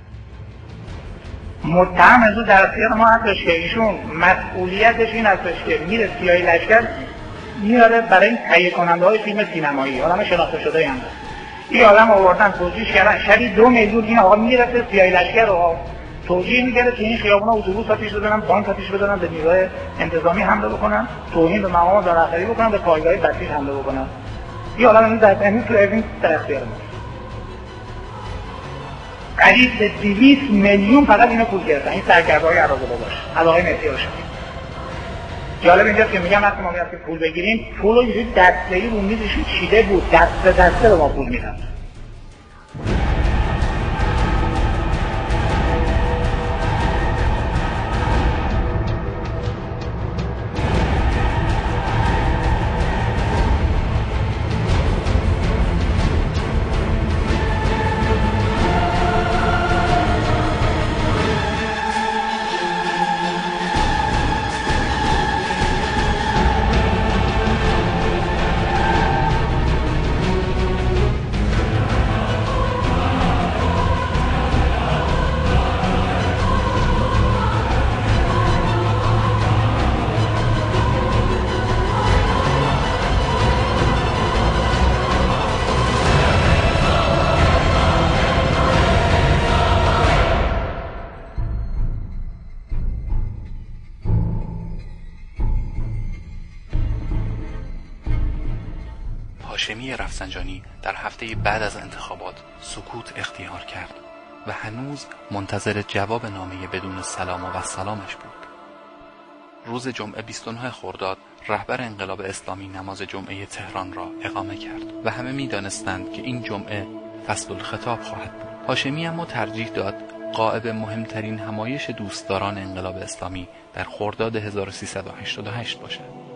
متهم امروز در اختیار ما هستش که ایشون مسئولیتش این هستش که میره سیاهی لشکر میاره برای این تهیه کننده های فیلم سینمایی، آدم شناخته شده هم هست. این آدم آوردن توجیه کردن شبی دو میلیون این آقا میرفته سیاهی لشکر رو توجیه میگره که این خیابونا اتوبوس آتیش بزنن، بانک آتیش بزنن، به نیروهای انتظامی حمله بکنن، توهین به مقامات دارایی بکنن، به پایگاه بسیج حمله بکنن. این آدم امروز در امروز تو اوین در اختیار ما. قریب به دویست میلیون فقط اینو پول گرفتن این سرکرده‌های اراذل اوباش از آقای مهدی هاشمی. جالب اینجاست که میگم وقتی ما میاد که پول بگیریم پول رو اینجوری دسته‌ای رو میزشون چیده بود، دست به دسته به ما پول میدن. هاشمی رفسنجانی در هفته بعد از انتخابات سکوت اختیار کرد و هنوز منتظر جواب نامه بدون سلام و سلامش بود. روز جمعه بیست و نه خرداد رهبر انقلاب اسلامی نماز جمعه تهران را اقامه کرد و همه می دانستند که این جمعه فصل الخطاب خواهد بود. هاشمی اما ترجیح داد غائب مهمترین همایش دوستداران انقلاب اسلامی در خرداد هزار و سیصد و هشتاد و هشت باشد.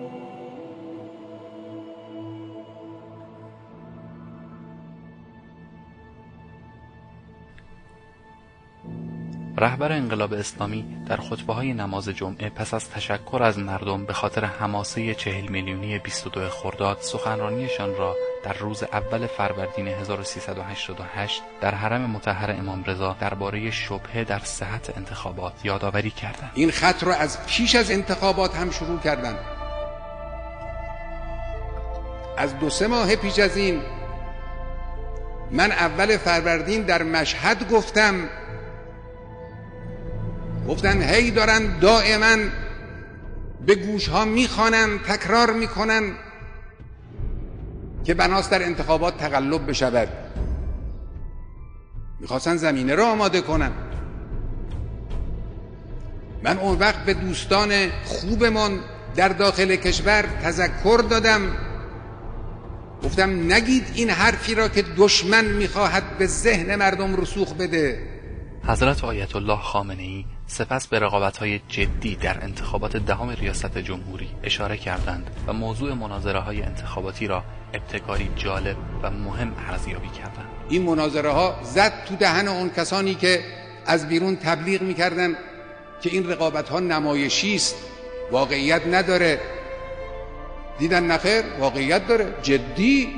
رهبر انقلاب اسلامی در خطبه‌های نماز جمعه پس از تشکر از مردم به خاطر حماسه چهل میلیونی بیست و دو خرداد سخنرانیشان را در روز اول فروردین هزار و سیصد و هشتاد و هشت در حرم مطهر امام رضا درباره شبهه در صحت انتخابات یادآوری کردند. این خط را از پیش از انتخابات هم شروع کردند. از دو سه ماه پیش از این من اول فروردین در مشهد گفتم گفتن هی دارن دائما به گوش ها میخوانن تکرار میکنن که بناست در انتخابات تقلب بشود. میخواستن زمینه را آماده کنن. من اون وقت به دوستان خوبمان در داخل کشور تذکر دادم، گفتم نگید این حرفی را که دشمن میخواهد به ذهن مردم رسوخ بده. حضرت آیت الله خامنه‌ای سپس به رقابت‌های جدی در انتخابات دهم ریاست جمهوری اشاره کردند و موضوع مناظره‌های انتخاباتی را ابتکاری جالب و مهم ارزیابی کردند. این مناظره ها زد تو دهن اون کسانی که از بیرون تبلیغ می‌کردند که این رقابت‌ها نمایشی است، واقعیت نداره. دیدن نخیر، واقعیت داره، جدی.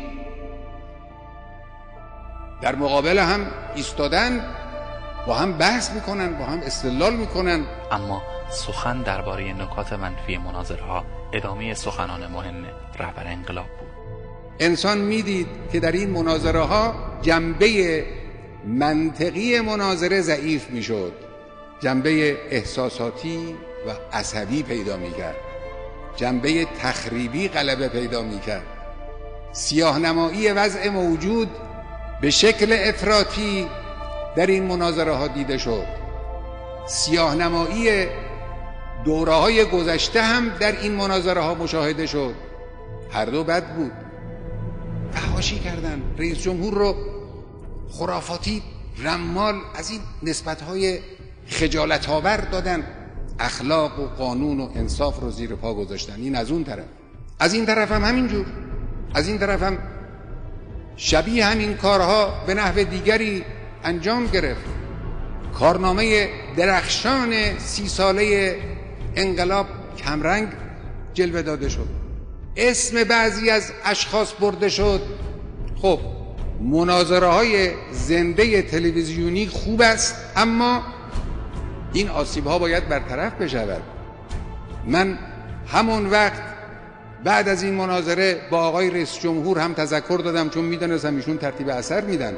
در مقابل هم ایستادن، با هم بحث میکنن، با هم استدلال میکنن. اما سخن درباره نکات منفی مناظرها ادامه سخنان مهم رهبر انقلاب بود. انسان میدید که در این مناظره ها جنبه منطقی مناظره ضعیف میشد، جنبه احساساتی و عصبی پیدا میکرد، جنبه تخریبی غلبه پیدا میکرد. سیاه‌نمایی وضع موجود به شکل افراطی در این مناظره ها دیده شد. سیاه‌نمایی دوره‌های گذشته هم در این مناظره ها مشاهده شد، هر دو بد بود. فحاشی کردن، رئیس جمهور رو خرافاتی رمال از این نسبت‌های خجالت‌آور دادن، اخلاق و قانون و انصاف رو زیر پا گذاشتن. این از اون طرف. از این طرف هم همینجور، از این طرف هم شبیه همین کارها به نحو دیگری انجام گرفت. کارنامه درخشان سی ساله انقلاب کمرنگ جلوه داده شد، اسم بعضی از اشخاص برده شد. خب مناظره های زنده تلویزیونی خوب است، اما این آسیب ها باید برطرف بشود. من همون وقت بعد از این مناظره با آقای رئیس جمهور هم تذکر دادم، چون میدونستم ایشون ترتیب اثر میدن.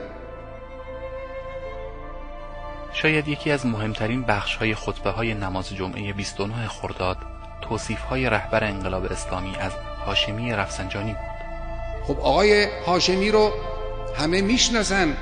شاید یکی از مهمترین بخش‌های خطبه‌های نماز جمعه بیست و نه خرداد توصیف‌های رهبر انقلاب اسلامی از هاشمی رفسنجانی بود. خب آقای هاشمی رو همه میشناسن.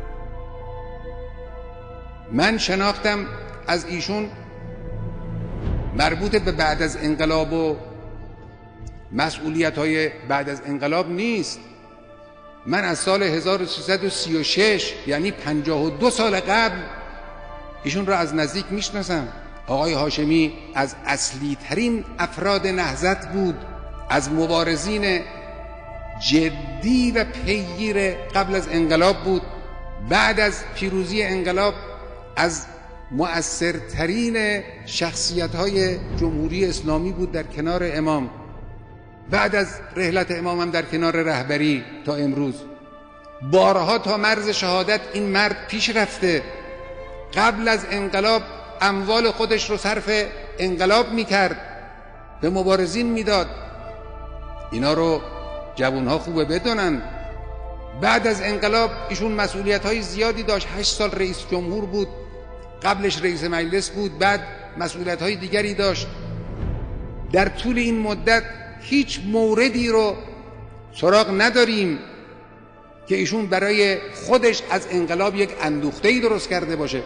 من شناختم از ایشون مربوط به بعد از انقلاب و مسئولیت‌های بعد از انقلاب نیست. من از سال هزار و سیصد و سی و شش یعنی پنجاه و دو سال قبل ایشون را از نزدیک میشناسم. آقای هاشمی از اصلی ترین افراد نهضت بود، از مبارزین جدی و پیگیر قبل از انقلاب بود. بعد از پیروزی انقلاب از مؤثرترین شخصیت‌های جمهوری اسلامی بود در کنار امام. بعد از رحلت امام هم در کنار رهبری تا امروز بارها تا مرز شهادت این مرد پیش رفته. قبل از انقلاب اموال خودش رو صرف انقلاب میکرد، به مبارزین میداد. اینا رو جوانها خوبه بدونن. بعد از انقلاب ایشون مسئولیت های زیادی داشت. هشت سال رئیس جمهور بود، قبلش رئیس مجلس بود، بعد مسئولیت های دیگری داشت. در طول این مدت هیچ موردی رو سراغ نداریم که ایشون برای خودش از انقلاب یک اندوخته‌ای درست کرده باشه.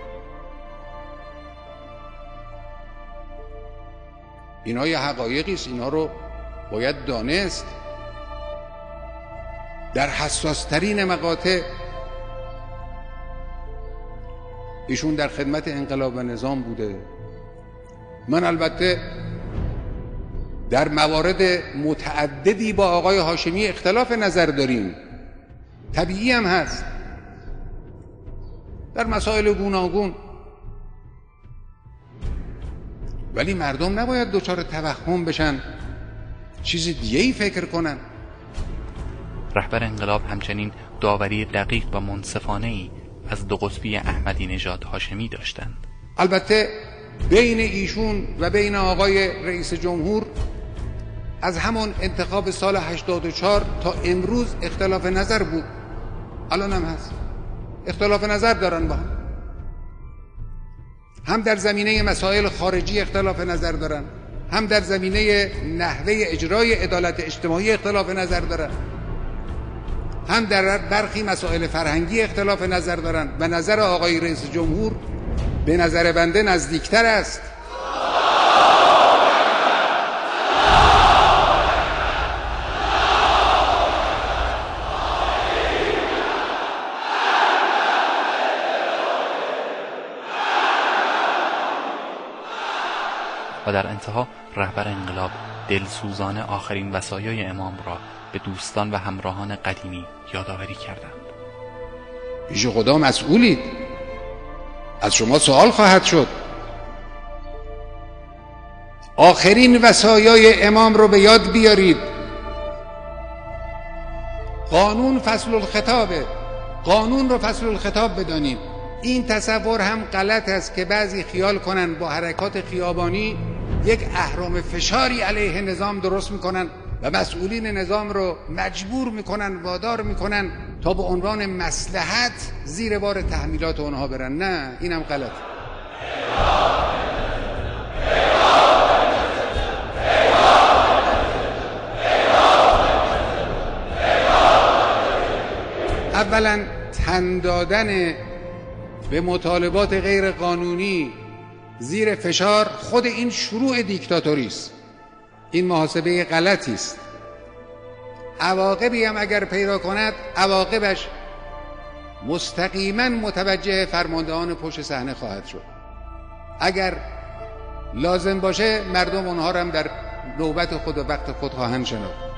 اینا یه حقایقی است، اینا رو باید دانست. در حساسترین مقاطع ایشون در خدمت انقلاب و نظام بوده. من البته در موارد متعددی با آقای هاشمی اختلاف نظر داریم، طبیعی هم هست، در مسائل گوناگون، ولی مردم نباید دچار توهم بشن، چیز دیگه ای فکر کنن. رهبر انقلاب همچنین داوری دقیق و منصفانه‌ای از دو قطبی احمدی نژاد هاشمی داشتند. البته بین ایشون و بین آقای رئیس جمهور از همون انتخاب سال هشتاد و چهار تا امروز اختلاف نظر بود، الان هم هست، اختلاف نظر دارن با هم. هم در زمینه مسائل خارجی اختلاف نظر دارن، هم در زمینه نحوه اجرای عدالت اجتماعی اختلاف نظر دارن، هم در برخی مسائل فرهنگی اختلاف نظر دارن و نظر آقای رئیس جمهور به نظر بنده نزدیکتر است. و در انتها رهبر انقلاب دلسوزانه آخرین وصایای امام را به دوستان و همراهان قدیمی یادآوری کردند. پیش خدا مسئولید، از شما سوال خواهد شد. آخرین وصایای امام رو به یاد بیارید. قانون فصل الخطابه، قانون رو فصل الخطاب بدانید. این تصور هم غلط است که بعضی خیال کنن با حرکات خیابانی یک اهرم فشاری علیه نظام درست میکنن و مسئولین نظام رو مجبور میکنن، وادار میکنن تا به عنوان مصلحت زیر بار تحمیلات اونها برن. نه، این هم غلط. اولا تن دادن به مطالبات غیر قانونی زیر فشار خود این شروع دیکتاتوری است. این محاسبه غلطی است. عواقبی هم اگر پیدا کند، عواقبش مستقیما متوجه فرماندهان پشت صحنه خواهد شد. اگر لازم باشه مردم اونها را هم در نوبت خود و وقت خود خواهند شناخت.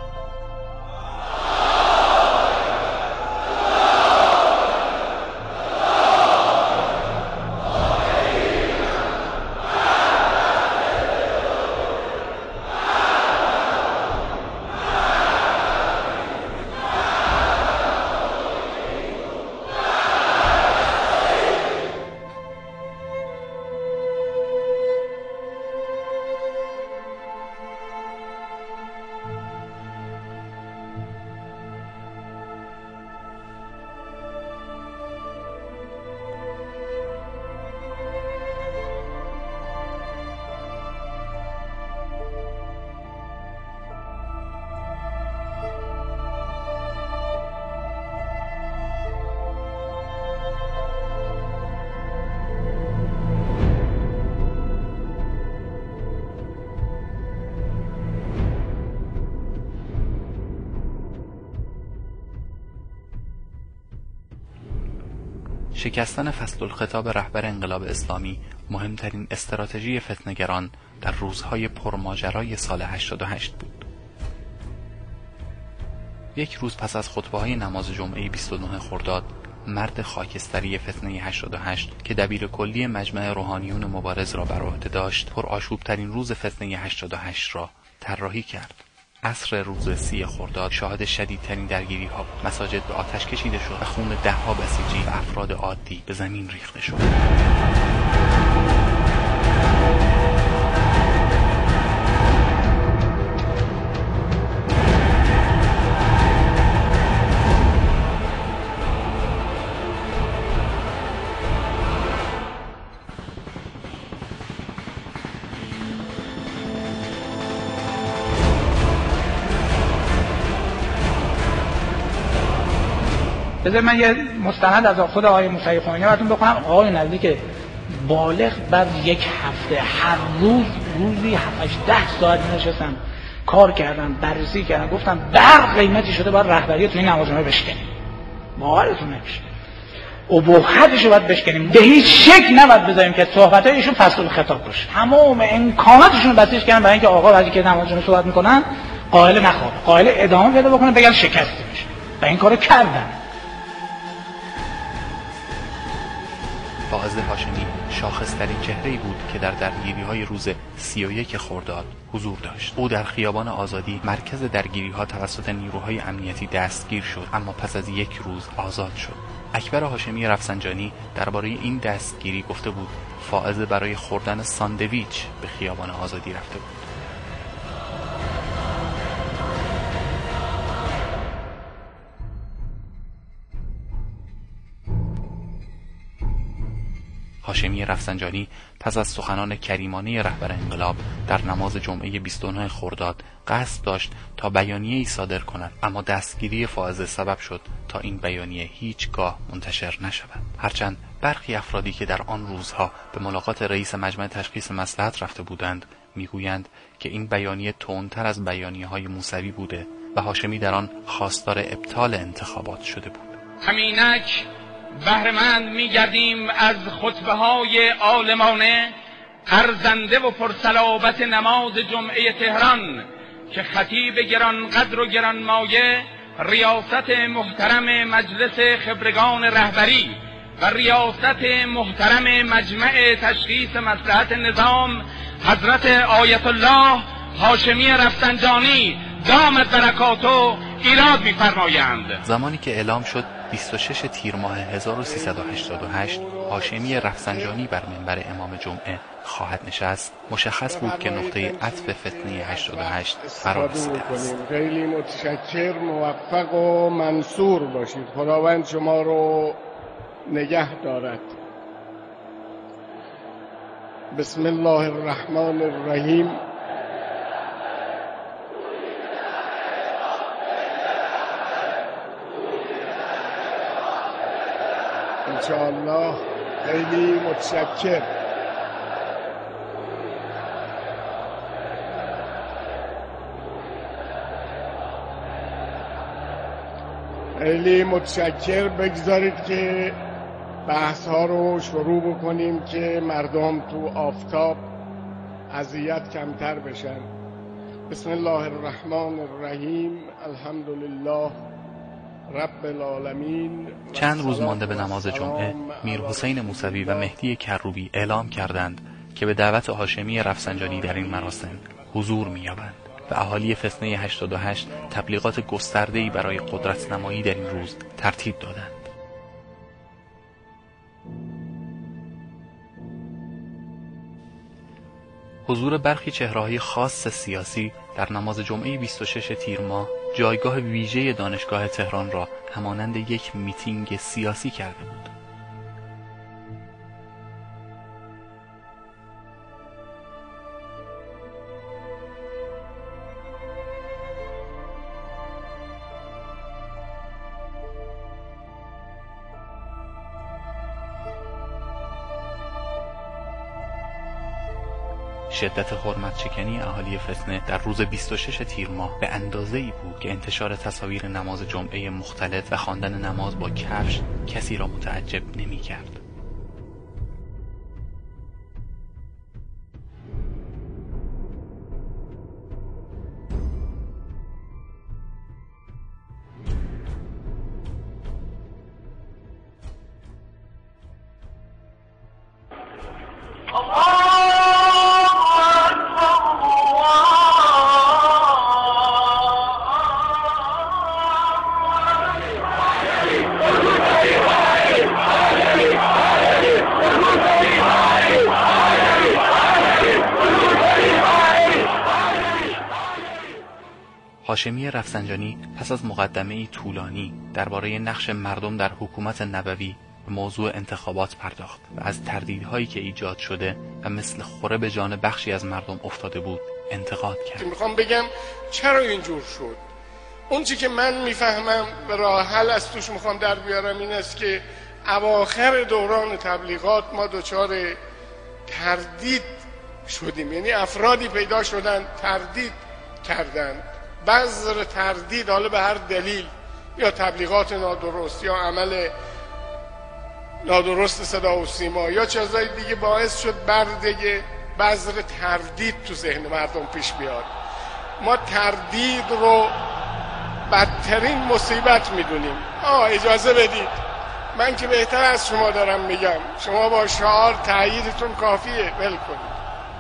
شکستن فصل الخطاب رهبر انقلاب اسلامی مهمترین استراتژی فتنه‌گران در روزهای پرماجرای سال هشتاد و هشت بود. یک روز پس از خطبه‌های نماز جمعه بیست و نه خرداد، مرد خاکستری فتنه هشتاد و هشت که دبیر کلی مجمع روحانیون مبارز را بر عهده داشت، پرآشوب‌ترین روز فتنه هشتاد و هشت را طراحی کرد. عصر روز سی خرداد شاهد شدیدترین درگیری ها بود. مساجد به آتش کشیده شد و خون ده ها بسیجی و افراد عادی به زمین ریخته شد. بذار من یه مستند از خود آقای موسوی خمینی براتون بخونم. آقای نزدیک بالغ بعد یک هفته هر روز روزی هفت ده ساعت نشستن کار کردن، بررسی کردن، گفتن در قیمتی شده باید رهبری تو این نمازجمعه بشکنیم. باورتون نمیشه. ابهتشو باید بشکنیم. به هیچ شکل نباید بذاریم که صحبتای ایشون فصل الخطاب باشه. تمام امکاناتشون رو بسیج کردن برای اینکه آقا وقتی که نمازجمعه صحبت میکنن قائل نخواد، قائل ادامه بده بکنه، بگن شکسته میشه. و این کارو کردن. فائز هاشمی شاخص‌ترین چهره‌ای بود که در درگیری‌های روز سی و یک خرداد حضور داشت. او در خیابان آزادی مرکز درگیری‌ها توسط نیروهای امنیتی دستگیر شد، اما پس از یک روز آزاد شد. اکبر هاشمی رفسنجانی درباره این دستگیری گفته بود فائز برای خوردن ساندویچ به خیابان آزادی رفته بود. هاشمی رفسنجانی پس از سخنان کریمانه رهبر انقلاب در نماز جمعه بیست و نه خرداد قصد داشت تا بیانیه‌ای صادر کند، اما دستگیری فائز سبب شد تا این بیانیه هیچگاه منتشر نشود. هرچند برخی افرادی که در آن روزها به ملاقات رئیس مجمع تشخیص مصلحت رفته بودند میگویند که این بیانیه تندتر از بیانیه‌های موسوی بوده و هاشمی در آن خواستار ابطال انتخابات شده بود. همینک بهره‌مند می‌گردیم از خطبه‌های عالمانه ارزنده و پرصلابت نماز جمعه تهران که خطیب گرانقدر و گرانمایه ریاست محترم مجلس خبرگان رهبری و ریاست محترم مجمع تشخیص مصلحت نظام حضرت آیت الله هاشمی رفسنجانی دامت برکاتو ایراد می‌فرمایند. زمانی که اعلام شد بیست و شش تیر ماه هزار و سیصد و هشتاد و هشت هاشمی رفسنجانی بر منبر امام جمعه خواهد نشست، مشخص بود که نقطه عطف فتنه هشتاد و هشت فرا رسیده است. خیلی متشکر، موفق و منصور باشید. خداوند شما رو نگه دارد. بسم الله الرحمن الرحیم. انشاءالله. خیلی متشکر. خیلی متشکر. بگذارید که بحث ها رو شروع بکنیم که مردم تو آفتاب اذیت کمتر بشن. بسم الله الرحمن الرحیم. الحمدلله رب العالمین. چند روز مانده به نماز جمعه، میر حسین موسوی و مهدی کروبی اعلام کردند که به دعوت هاشمی رفسنجانی در این مراسم حضور می‌یابند و اهالی فتنه هشتاد و هشت تبلیغات گسترده‌ای برای قدرت نمایی در این روز ترتیب دادند. حضور برخی چهره‌های خاص سیاسی در نماز جمعه بیست و شش تیر ماه جایگاه ویژه دانشگاه تهران را همانند یک میتینگ سیاسی کرده بود. شدت حرمت شکنی اهالی فتنه در روز بیست و شش تیر ماه به اندازه‌ای بود که انتشار تصاویر نماز جمعه مختلط و خواندن نماز با کفش کسی را متعجب نمی‌کرد. هاشمی رفسنجانی پس از مقدمه‌ای طولانی درباره نقش مردم در حکومت نبوی به موضوع انتخابات پرداخت و از تردیدهایی که ایجاد شده و مثل خوره به جان بخشی از مردم افتاده بود انتقاد کرد. میخوام بگم چرا اینجور شد. اون چی که من میفهمم و راه حل از توش میخوام در بیارم این است که اواخر دوران تبلیغات ما دچار تردید شدیم، یعنی افرادی پیدا شدن تردید کردن، بذر تردید، حالا به هر دلیل، یا تبلیغات نادرست یا عمل نادرست صدا و سیما یا چیزای دیگه باعث شد بردگی بذر تردید تو ذهن مردم پیش بیاد. ما تردید رو بدترین مصیبت میدونیم. آه اجازه بدید من که بهتر از شما دارم میگم، شما با شعار تأییدتون کافیه، ول کنید.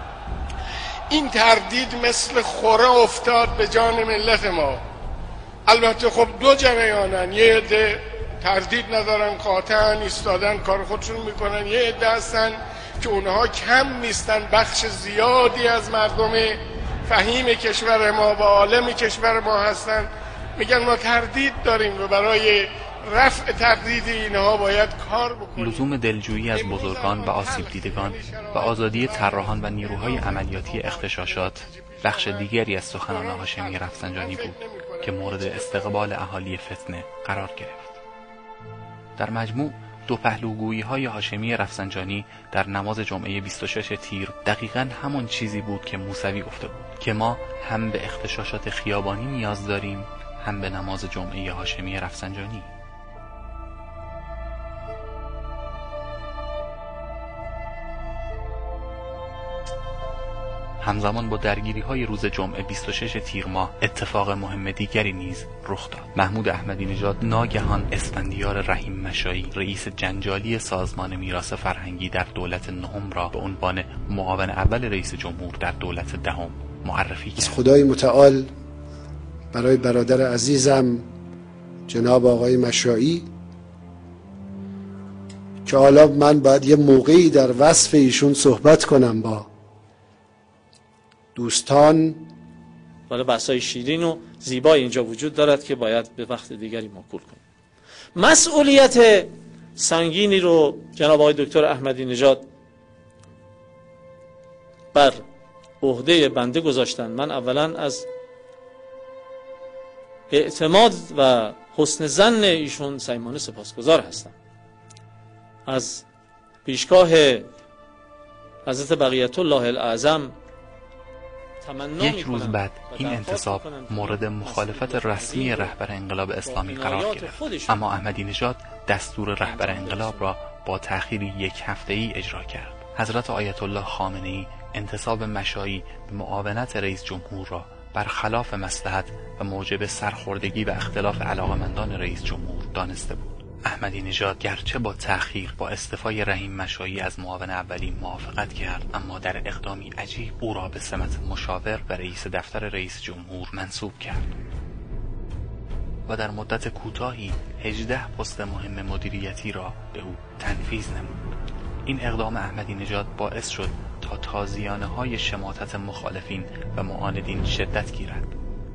این تردید مثل خوره افتاد به جان ملت ما. البته خب دو جریانن، یه عده تردید ندارن، قاطعن ایستادن کار خودشون میکنن، یه عده هستن که اونها کم نیستن، بخش زیادی از مردم فهیم کشور ما و عالم کشور ما هستن، میگن ما تردید داریم و برای رفع تردید اینها باید کار بکنیم. لزوم دلجویی از بزرگان و آسیب دیدگان و آزادی طراحان و نیروهای عملیاتی اغتشاشات بخش دیگری از سخنان هاشمی رفسنجانی بود که مورد استقبال اهالی فتنه قرار گرفت. در مجموع دو پهلوگویی های هاشمی رفسنجانی در نماز جمعه بیست و شش تیر دقیقاً همون چیزی بود که موسوی گفته بود که ما هم به اغتشاشات خیابانی نیاز داریم، هم به نماز جمعه هاشمی رفسنجانی. همزمان با درگیری‌های روز جمعه بیست و شش تیر ماه اتفاق مهم دیگری نیز رخ داد. محمود احمدی نژاد ناگهان اسفندیار رحیم مشایی، رئیس جنجالی سازمان میراث فرهنگی در دولت نهم را به عنوان معاون اول رئیس جمهور در دولت دهم معرفی کرد. از خدای متعال برای برادر عزیزم جناب آقای مشایی که حالا من باید یه موقعی در وصف ایشون صحبت کنم با دوستان. حالا بحثای شیرین و زیبای اینجا وجود دارد که باید به وقت دیگری موکول کنیم. مسئولیت سنگینی رو جناب آقای دکتر احمدی نژاد بر عهده بنده گذاشتن. من اولا از اعتماد و حسن ظن ایشون صمیمانه سپاسگزار هستم. از پیشگاه حضرت بقیت الله الاعظم یک روز بعد این انتصاب مورد مخالفت رسمی رهبر انقلاب اسلامی قرار گرفت، اما احمدی نژاد دستور رهبر انقلاب را با تأخیری یک هفته‌ای اجرا کرد. حضرت آیت الله خامنه‌ای انتصاب مشایی به معاونت رئیس جمهور را برخلاف مصلحت و موجب سرخوردگی و اختلاف علاقمندان رئیس جمهور دانسته بود. احمدی نژاد گرچه با تأخیر با استعفای رحیم مشایی از معاون اولی موافقت کرد، اما در اقدامی عجیب او را به سمت مشاور و رئیس دفتر رئیس جمهور منصوب کرد و در مدت کوتاهی هجده پست مهم مدیریتی را به او تنفیذ نمود. این اقدام احمدی نژاد باعث شد تا تازیانه های شماتت مخالفین و معاندین شدت گیرد.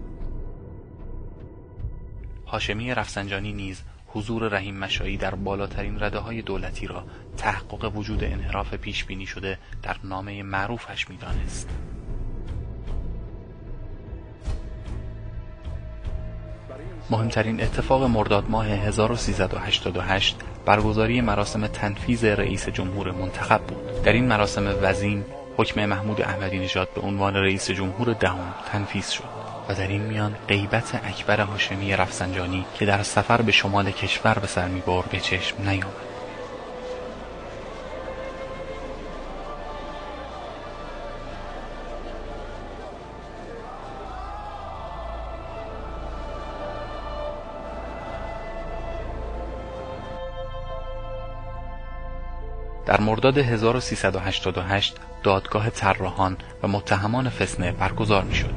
هاشمی رفسنجانی نیز حضور رحیم مشایی در بالاترین رده‌های دولتی را تحقق وجود انحراف پیش بینی شده در نامه معروفش می‌دانست. مهمترین اتفاق مرداد ماه هزار و سیصد و هشتاد و هشت برگزاری مراسم تنفیذ رئیس جمهور منتخب بود. در این مراسم وزین حکم محمود احمدی نژاد به عنوان رئیس جمهور دهم تنفیذ شد و در این میان غیبت اکبر هاشمی رفسنجانی که در سفر به شمال کشور به سر می‌برد به چشم نیامد. در مرداد هزار و سیصد و هشتاد و هشت دادگاه طراحان و متهمان فتنه برگزار می‌شد.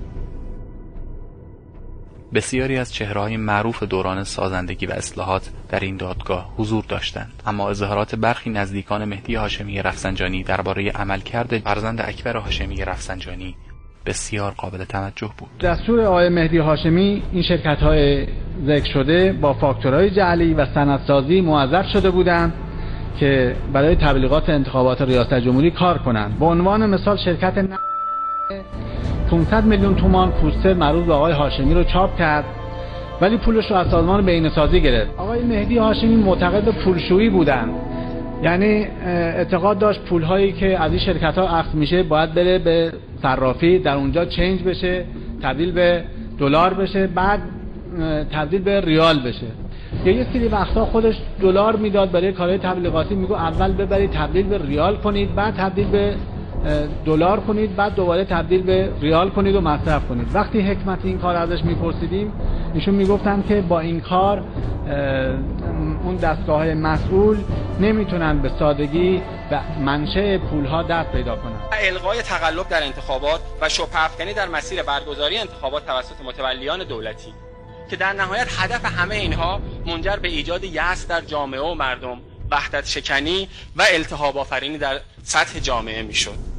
بسیاری از چهره‌های معروف دوران سازندگی و اصلاحات در این دادگاه حضور داشتند، اما اظهارات برخی نزدیکان مهدی هاشمی رفسنجانی درباره عملکرد فرزند اکبر هاشمی رفسنجانی بسیار قابل توجه بود. دستور آقای مهدی هاشمی این شرکت‌های ذکر شده با فاکتورهای جعلی و سندسازی موظف شده بودند که برای تبلیغات انتخابات ریاست جمهوری کار کنند. به عنوان مثال شرکت ن... پانصد میلیون تومان پوستر مربوط به آقای هاشمی رو چاپ کرد ولی پولش رو از سازمان بهینه‌سازی گرفت. آقای مهدی هاشمی معتقد به پولشویی بودن، یعنی اعتقاد داشت پولهایی که از این شرکت‌ها اخذ میشه باید بره به صرافی، در اونجا چنج بشه، تبدیل به دلار بشه، بعد تبدیل به ریال بشه. یا یه سری وقتا خودش دلار میداد برای کارهای تبلیغاتی، میگو اول ببرید تبدیل به ریال کنید، بعد تبدیل به دلار کنید، بعد دوباره تبدیل به ریال کنید و مصرف کنید. وقتی حکمت این کار ازش میپرسیدیم ایشون میگفتن که با این کار اون دستگاه مسئول نمیتونن به سادگی به منشأ پولها دست پیدا کنن. الغای تقلب در انتخابات و شبهه افکنی در مسیر برگزاری انتخابات توسط متولیان دولتی که در نهایت هدف همه اینها منجر به ایجاد یأس در جامعه و مردم، وحدت شکنی و التهاب آفرینی در سطح جامعه میشد.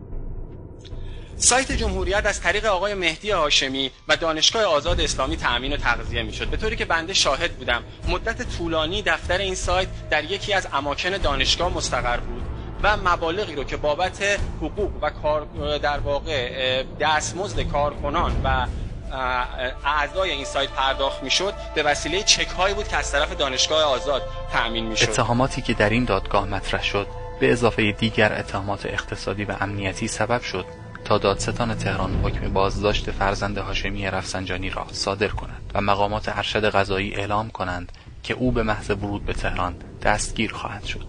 سایت جمهوریت از طریق آقای مهدی هاشمی و دانشگاه آزاد اسلامی تأمین و تغذیه میشد، به طوری که بنده شاهد بودم مدت طولانی دفتر این سایت در یکی از اماکن دانشگاه مستقر بود و مبالغی رو که بابت حقوق و کار در واقع دستمزد کارکنان و اعضای این سایت پرداخت میشد به وسیله چک هایی بود که از طرف دانشگاه آزاد تأمین میشد. اتهاماتی که در این دادگاه مطرح شد به اضافه دیگر اتهامات اقتصادی و امنیتی سبب شد تا دادستان تهران حکم بازداشت فرزند هاشمی رفسنجانی را صادر کند و مقامات ارشد قضایی اعلام کنند که او به محض ورود به تهران دستگیر خواهد شد.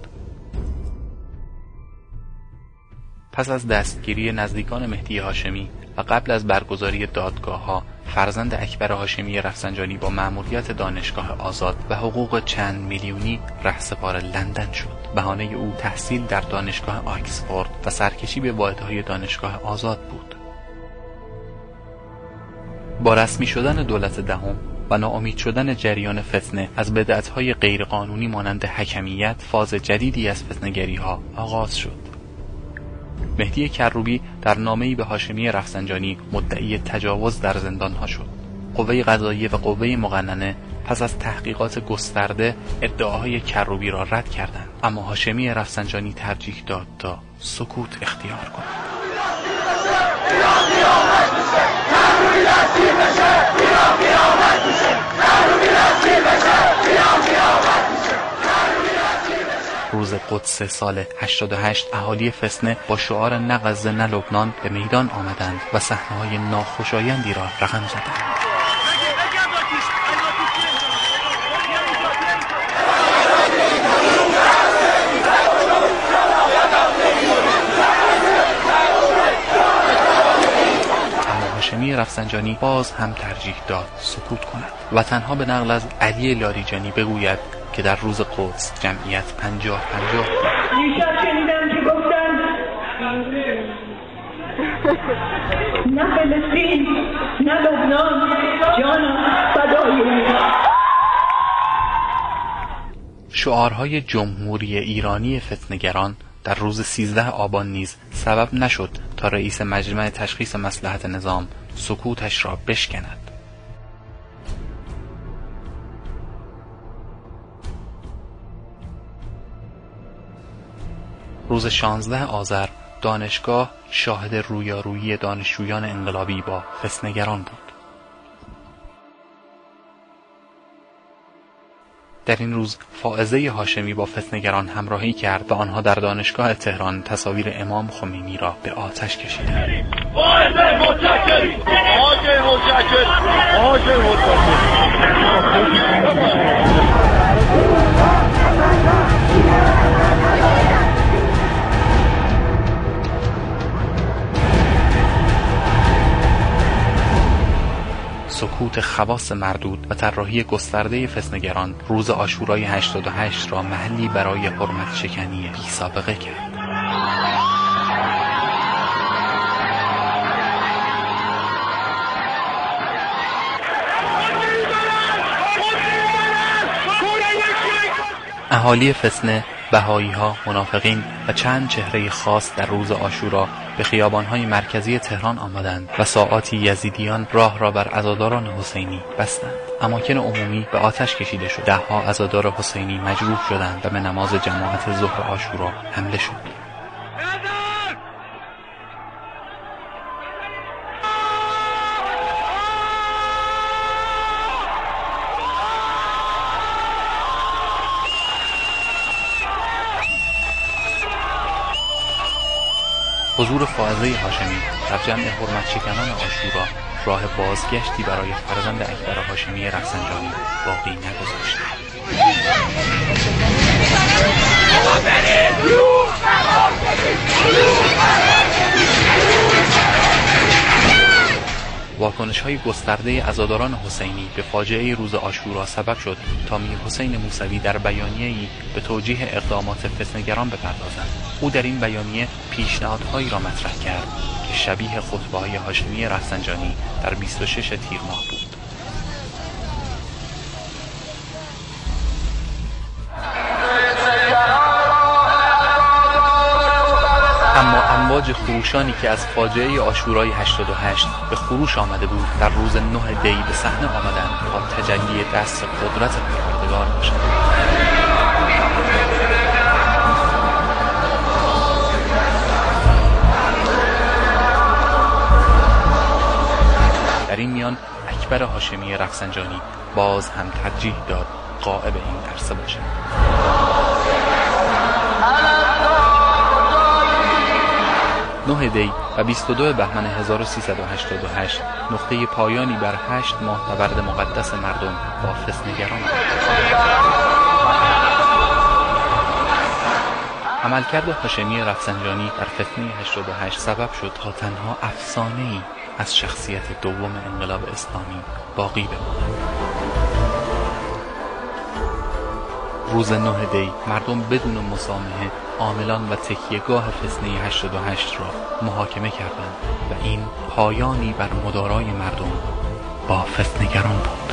پس از دستگیری نزدیکان مهدی هاشمی و قبل از برگزاری دادگاه‌ها، فرزند اکبر هاشمی رفسنجانی با مأموریت دانشگاه آزاد و حقوق چند میلیونی رهسپار لندن شد. بهانه او تحصیل در دانشگاه آکسفورد و سرکشی به واحدهای دانشگاه آزاد بود. با رسمی شدن دولت دهم و ناامید شدن جریان فتنه از بدعت‌های غیرقانونی مانند حکمیت، فاز جدیدی از فتنه‌گری‌ها آغاز شد. مهدی کروبی در نامه‌ای به هاشمی رفسنجانی مدعی تجاوز در زندان‌ها شد. قوه قضاییه و قوه مقننه پس از تحقیقات گسترده ادعاهای کروبی را رد کردند، اما هاشمی رفسنجانی ترجیح داد تا سکوت اختیار کند. روز قدس سال هشتاد و هشت اهالی فسنه با شعار نه غزه نه لبنان به میدان آمدند و صحنه‌های ناخوشایندی را رقم زدند. هاشمی رفسنجانی باز هم ترجیح داد سکوت کند و تنها به نقل از علی لاریجانی بگوید که در روز قدس جمعیت پنجاه پنجاه بود. دیشب شنیدم که گفتن نه فلسطین نه لبنان جانا فدای ایران. شعارهای جمهوری ایرانی فتنه‌گران در روز سیزده آبان نیز سبب نشد تا رئیس مجمع تشخیص مصلحت نظام سکوتش را بشکند. روز شانزده آذر دانشگاه شاهد رویارویی دانشجویان انقلابی با فتنه‌گران بود. در این روز فائزه هاشمی با فتنه‌گران همراهی کرد و آنها در دانشگاه تهران تصاویر امام خمینی را به آتش کشیدند. فائزه متشکریم. آقای متشکر. آقای سکوت خواص مردود و طراحی گسترده فتنه‌گران روز عاشورای هشتاد و هشت را محلی برای حرمت شکنی بی سابقه کرد. اهالی فتنه، بهایی‌ها، منافقین و چند چهره خاص در روز عاشورا به خیابان‌های مرکزی تهران آمدند و ساعاتی یزیدیان راه را بر عزاداران حسینی بستند. اماکن عمومی به آتش کشیده شد. ده‌ها عزادار حسینی مجروح شدند و به نماز جماعت ظهر عاشورا حمله شد. حضور فائزه هاشمی در جمع حرمت شکنان عاشورا راه بازگشتی برای فرزند اکبر هاشمی رفسنجانی باقی نگذاشت. واکنش‌های گسترده عزاداران حسینی به فاجعه روز عاشورا سبب شد تا میر حسین موسوی در بیانیه‌ای به توجیه اقدامات فتنه‌گران بپردازد. او در این بیانیه پیشنهادهایی را مطرح کرد که شبیه خطبه‌های هاشمی رفسنجانی در بیست و شش تیر ماه بود. اما امواج خروشانی که از فاجعه عاشورای هشتاد و هشت به خروش آمده بود در روز نه دی به صحنه آمدند تا تجلی دست قدرت پروردگار باشد. در این میان اکبر هاشمی رفسنجانی باز هم ترجیح داد غائب این عرصه باشد. نه دی و بیست و دو بهمن هزار و سیصد و هشتاد و هشت نقطه پایانی بر هشت ماه نبرد مقدس مردم با فتنه‌گران بود. عملکرد هاشمی رفسنجانی در فتنه هشتاد و هشت سبب شد تا تنها افسانه‌ای از شخصیت دوم انقلاب اسلامی باقی بماند. روز نه دی مردم بدون مسامحه عاملان و تکیهگاه فتنه هشتاد و هشت را محاکمه کردند و این پایانی بر مدارای مردم با فتنه‌گران بود.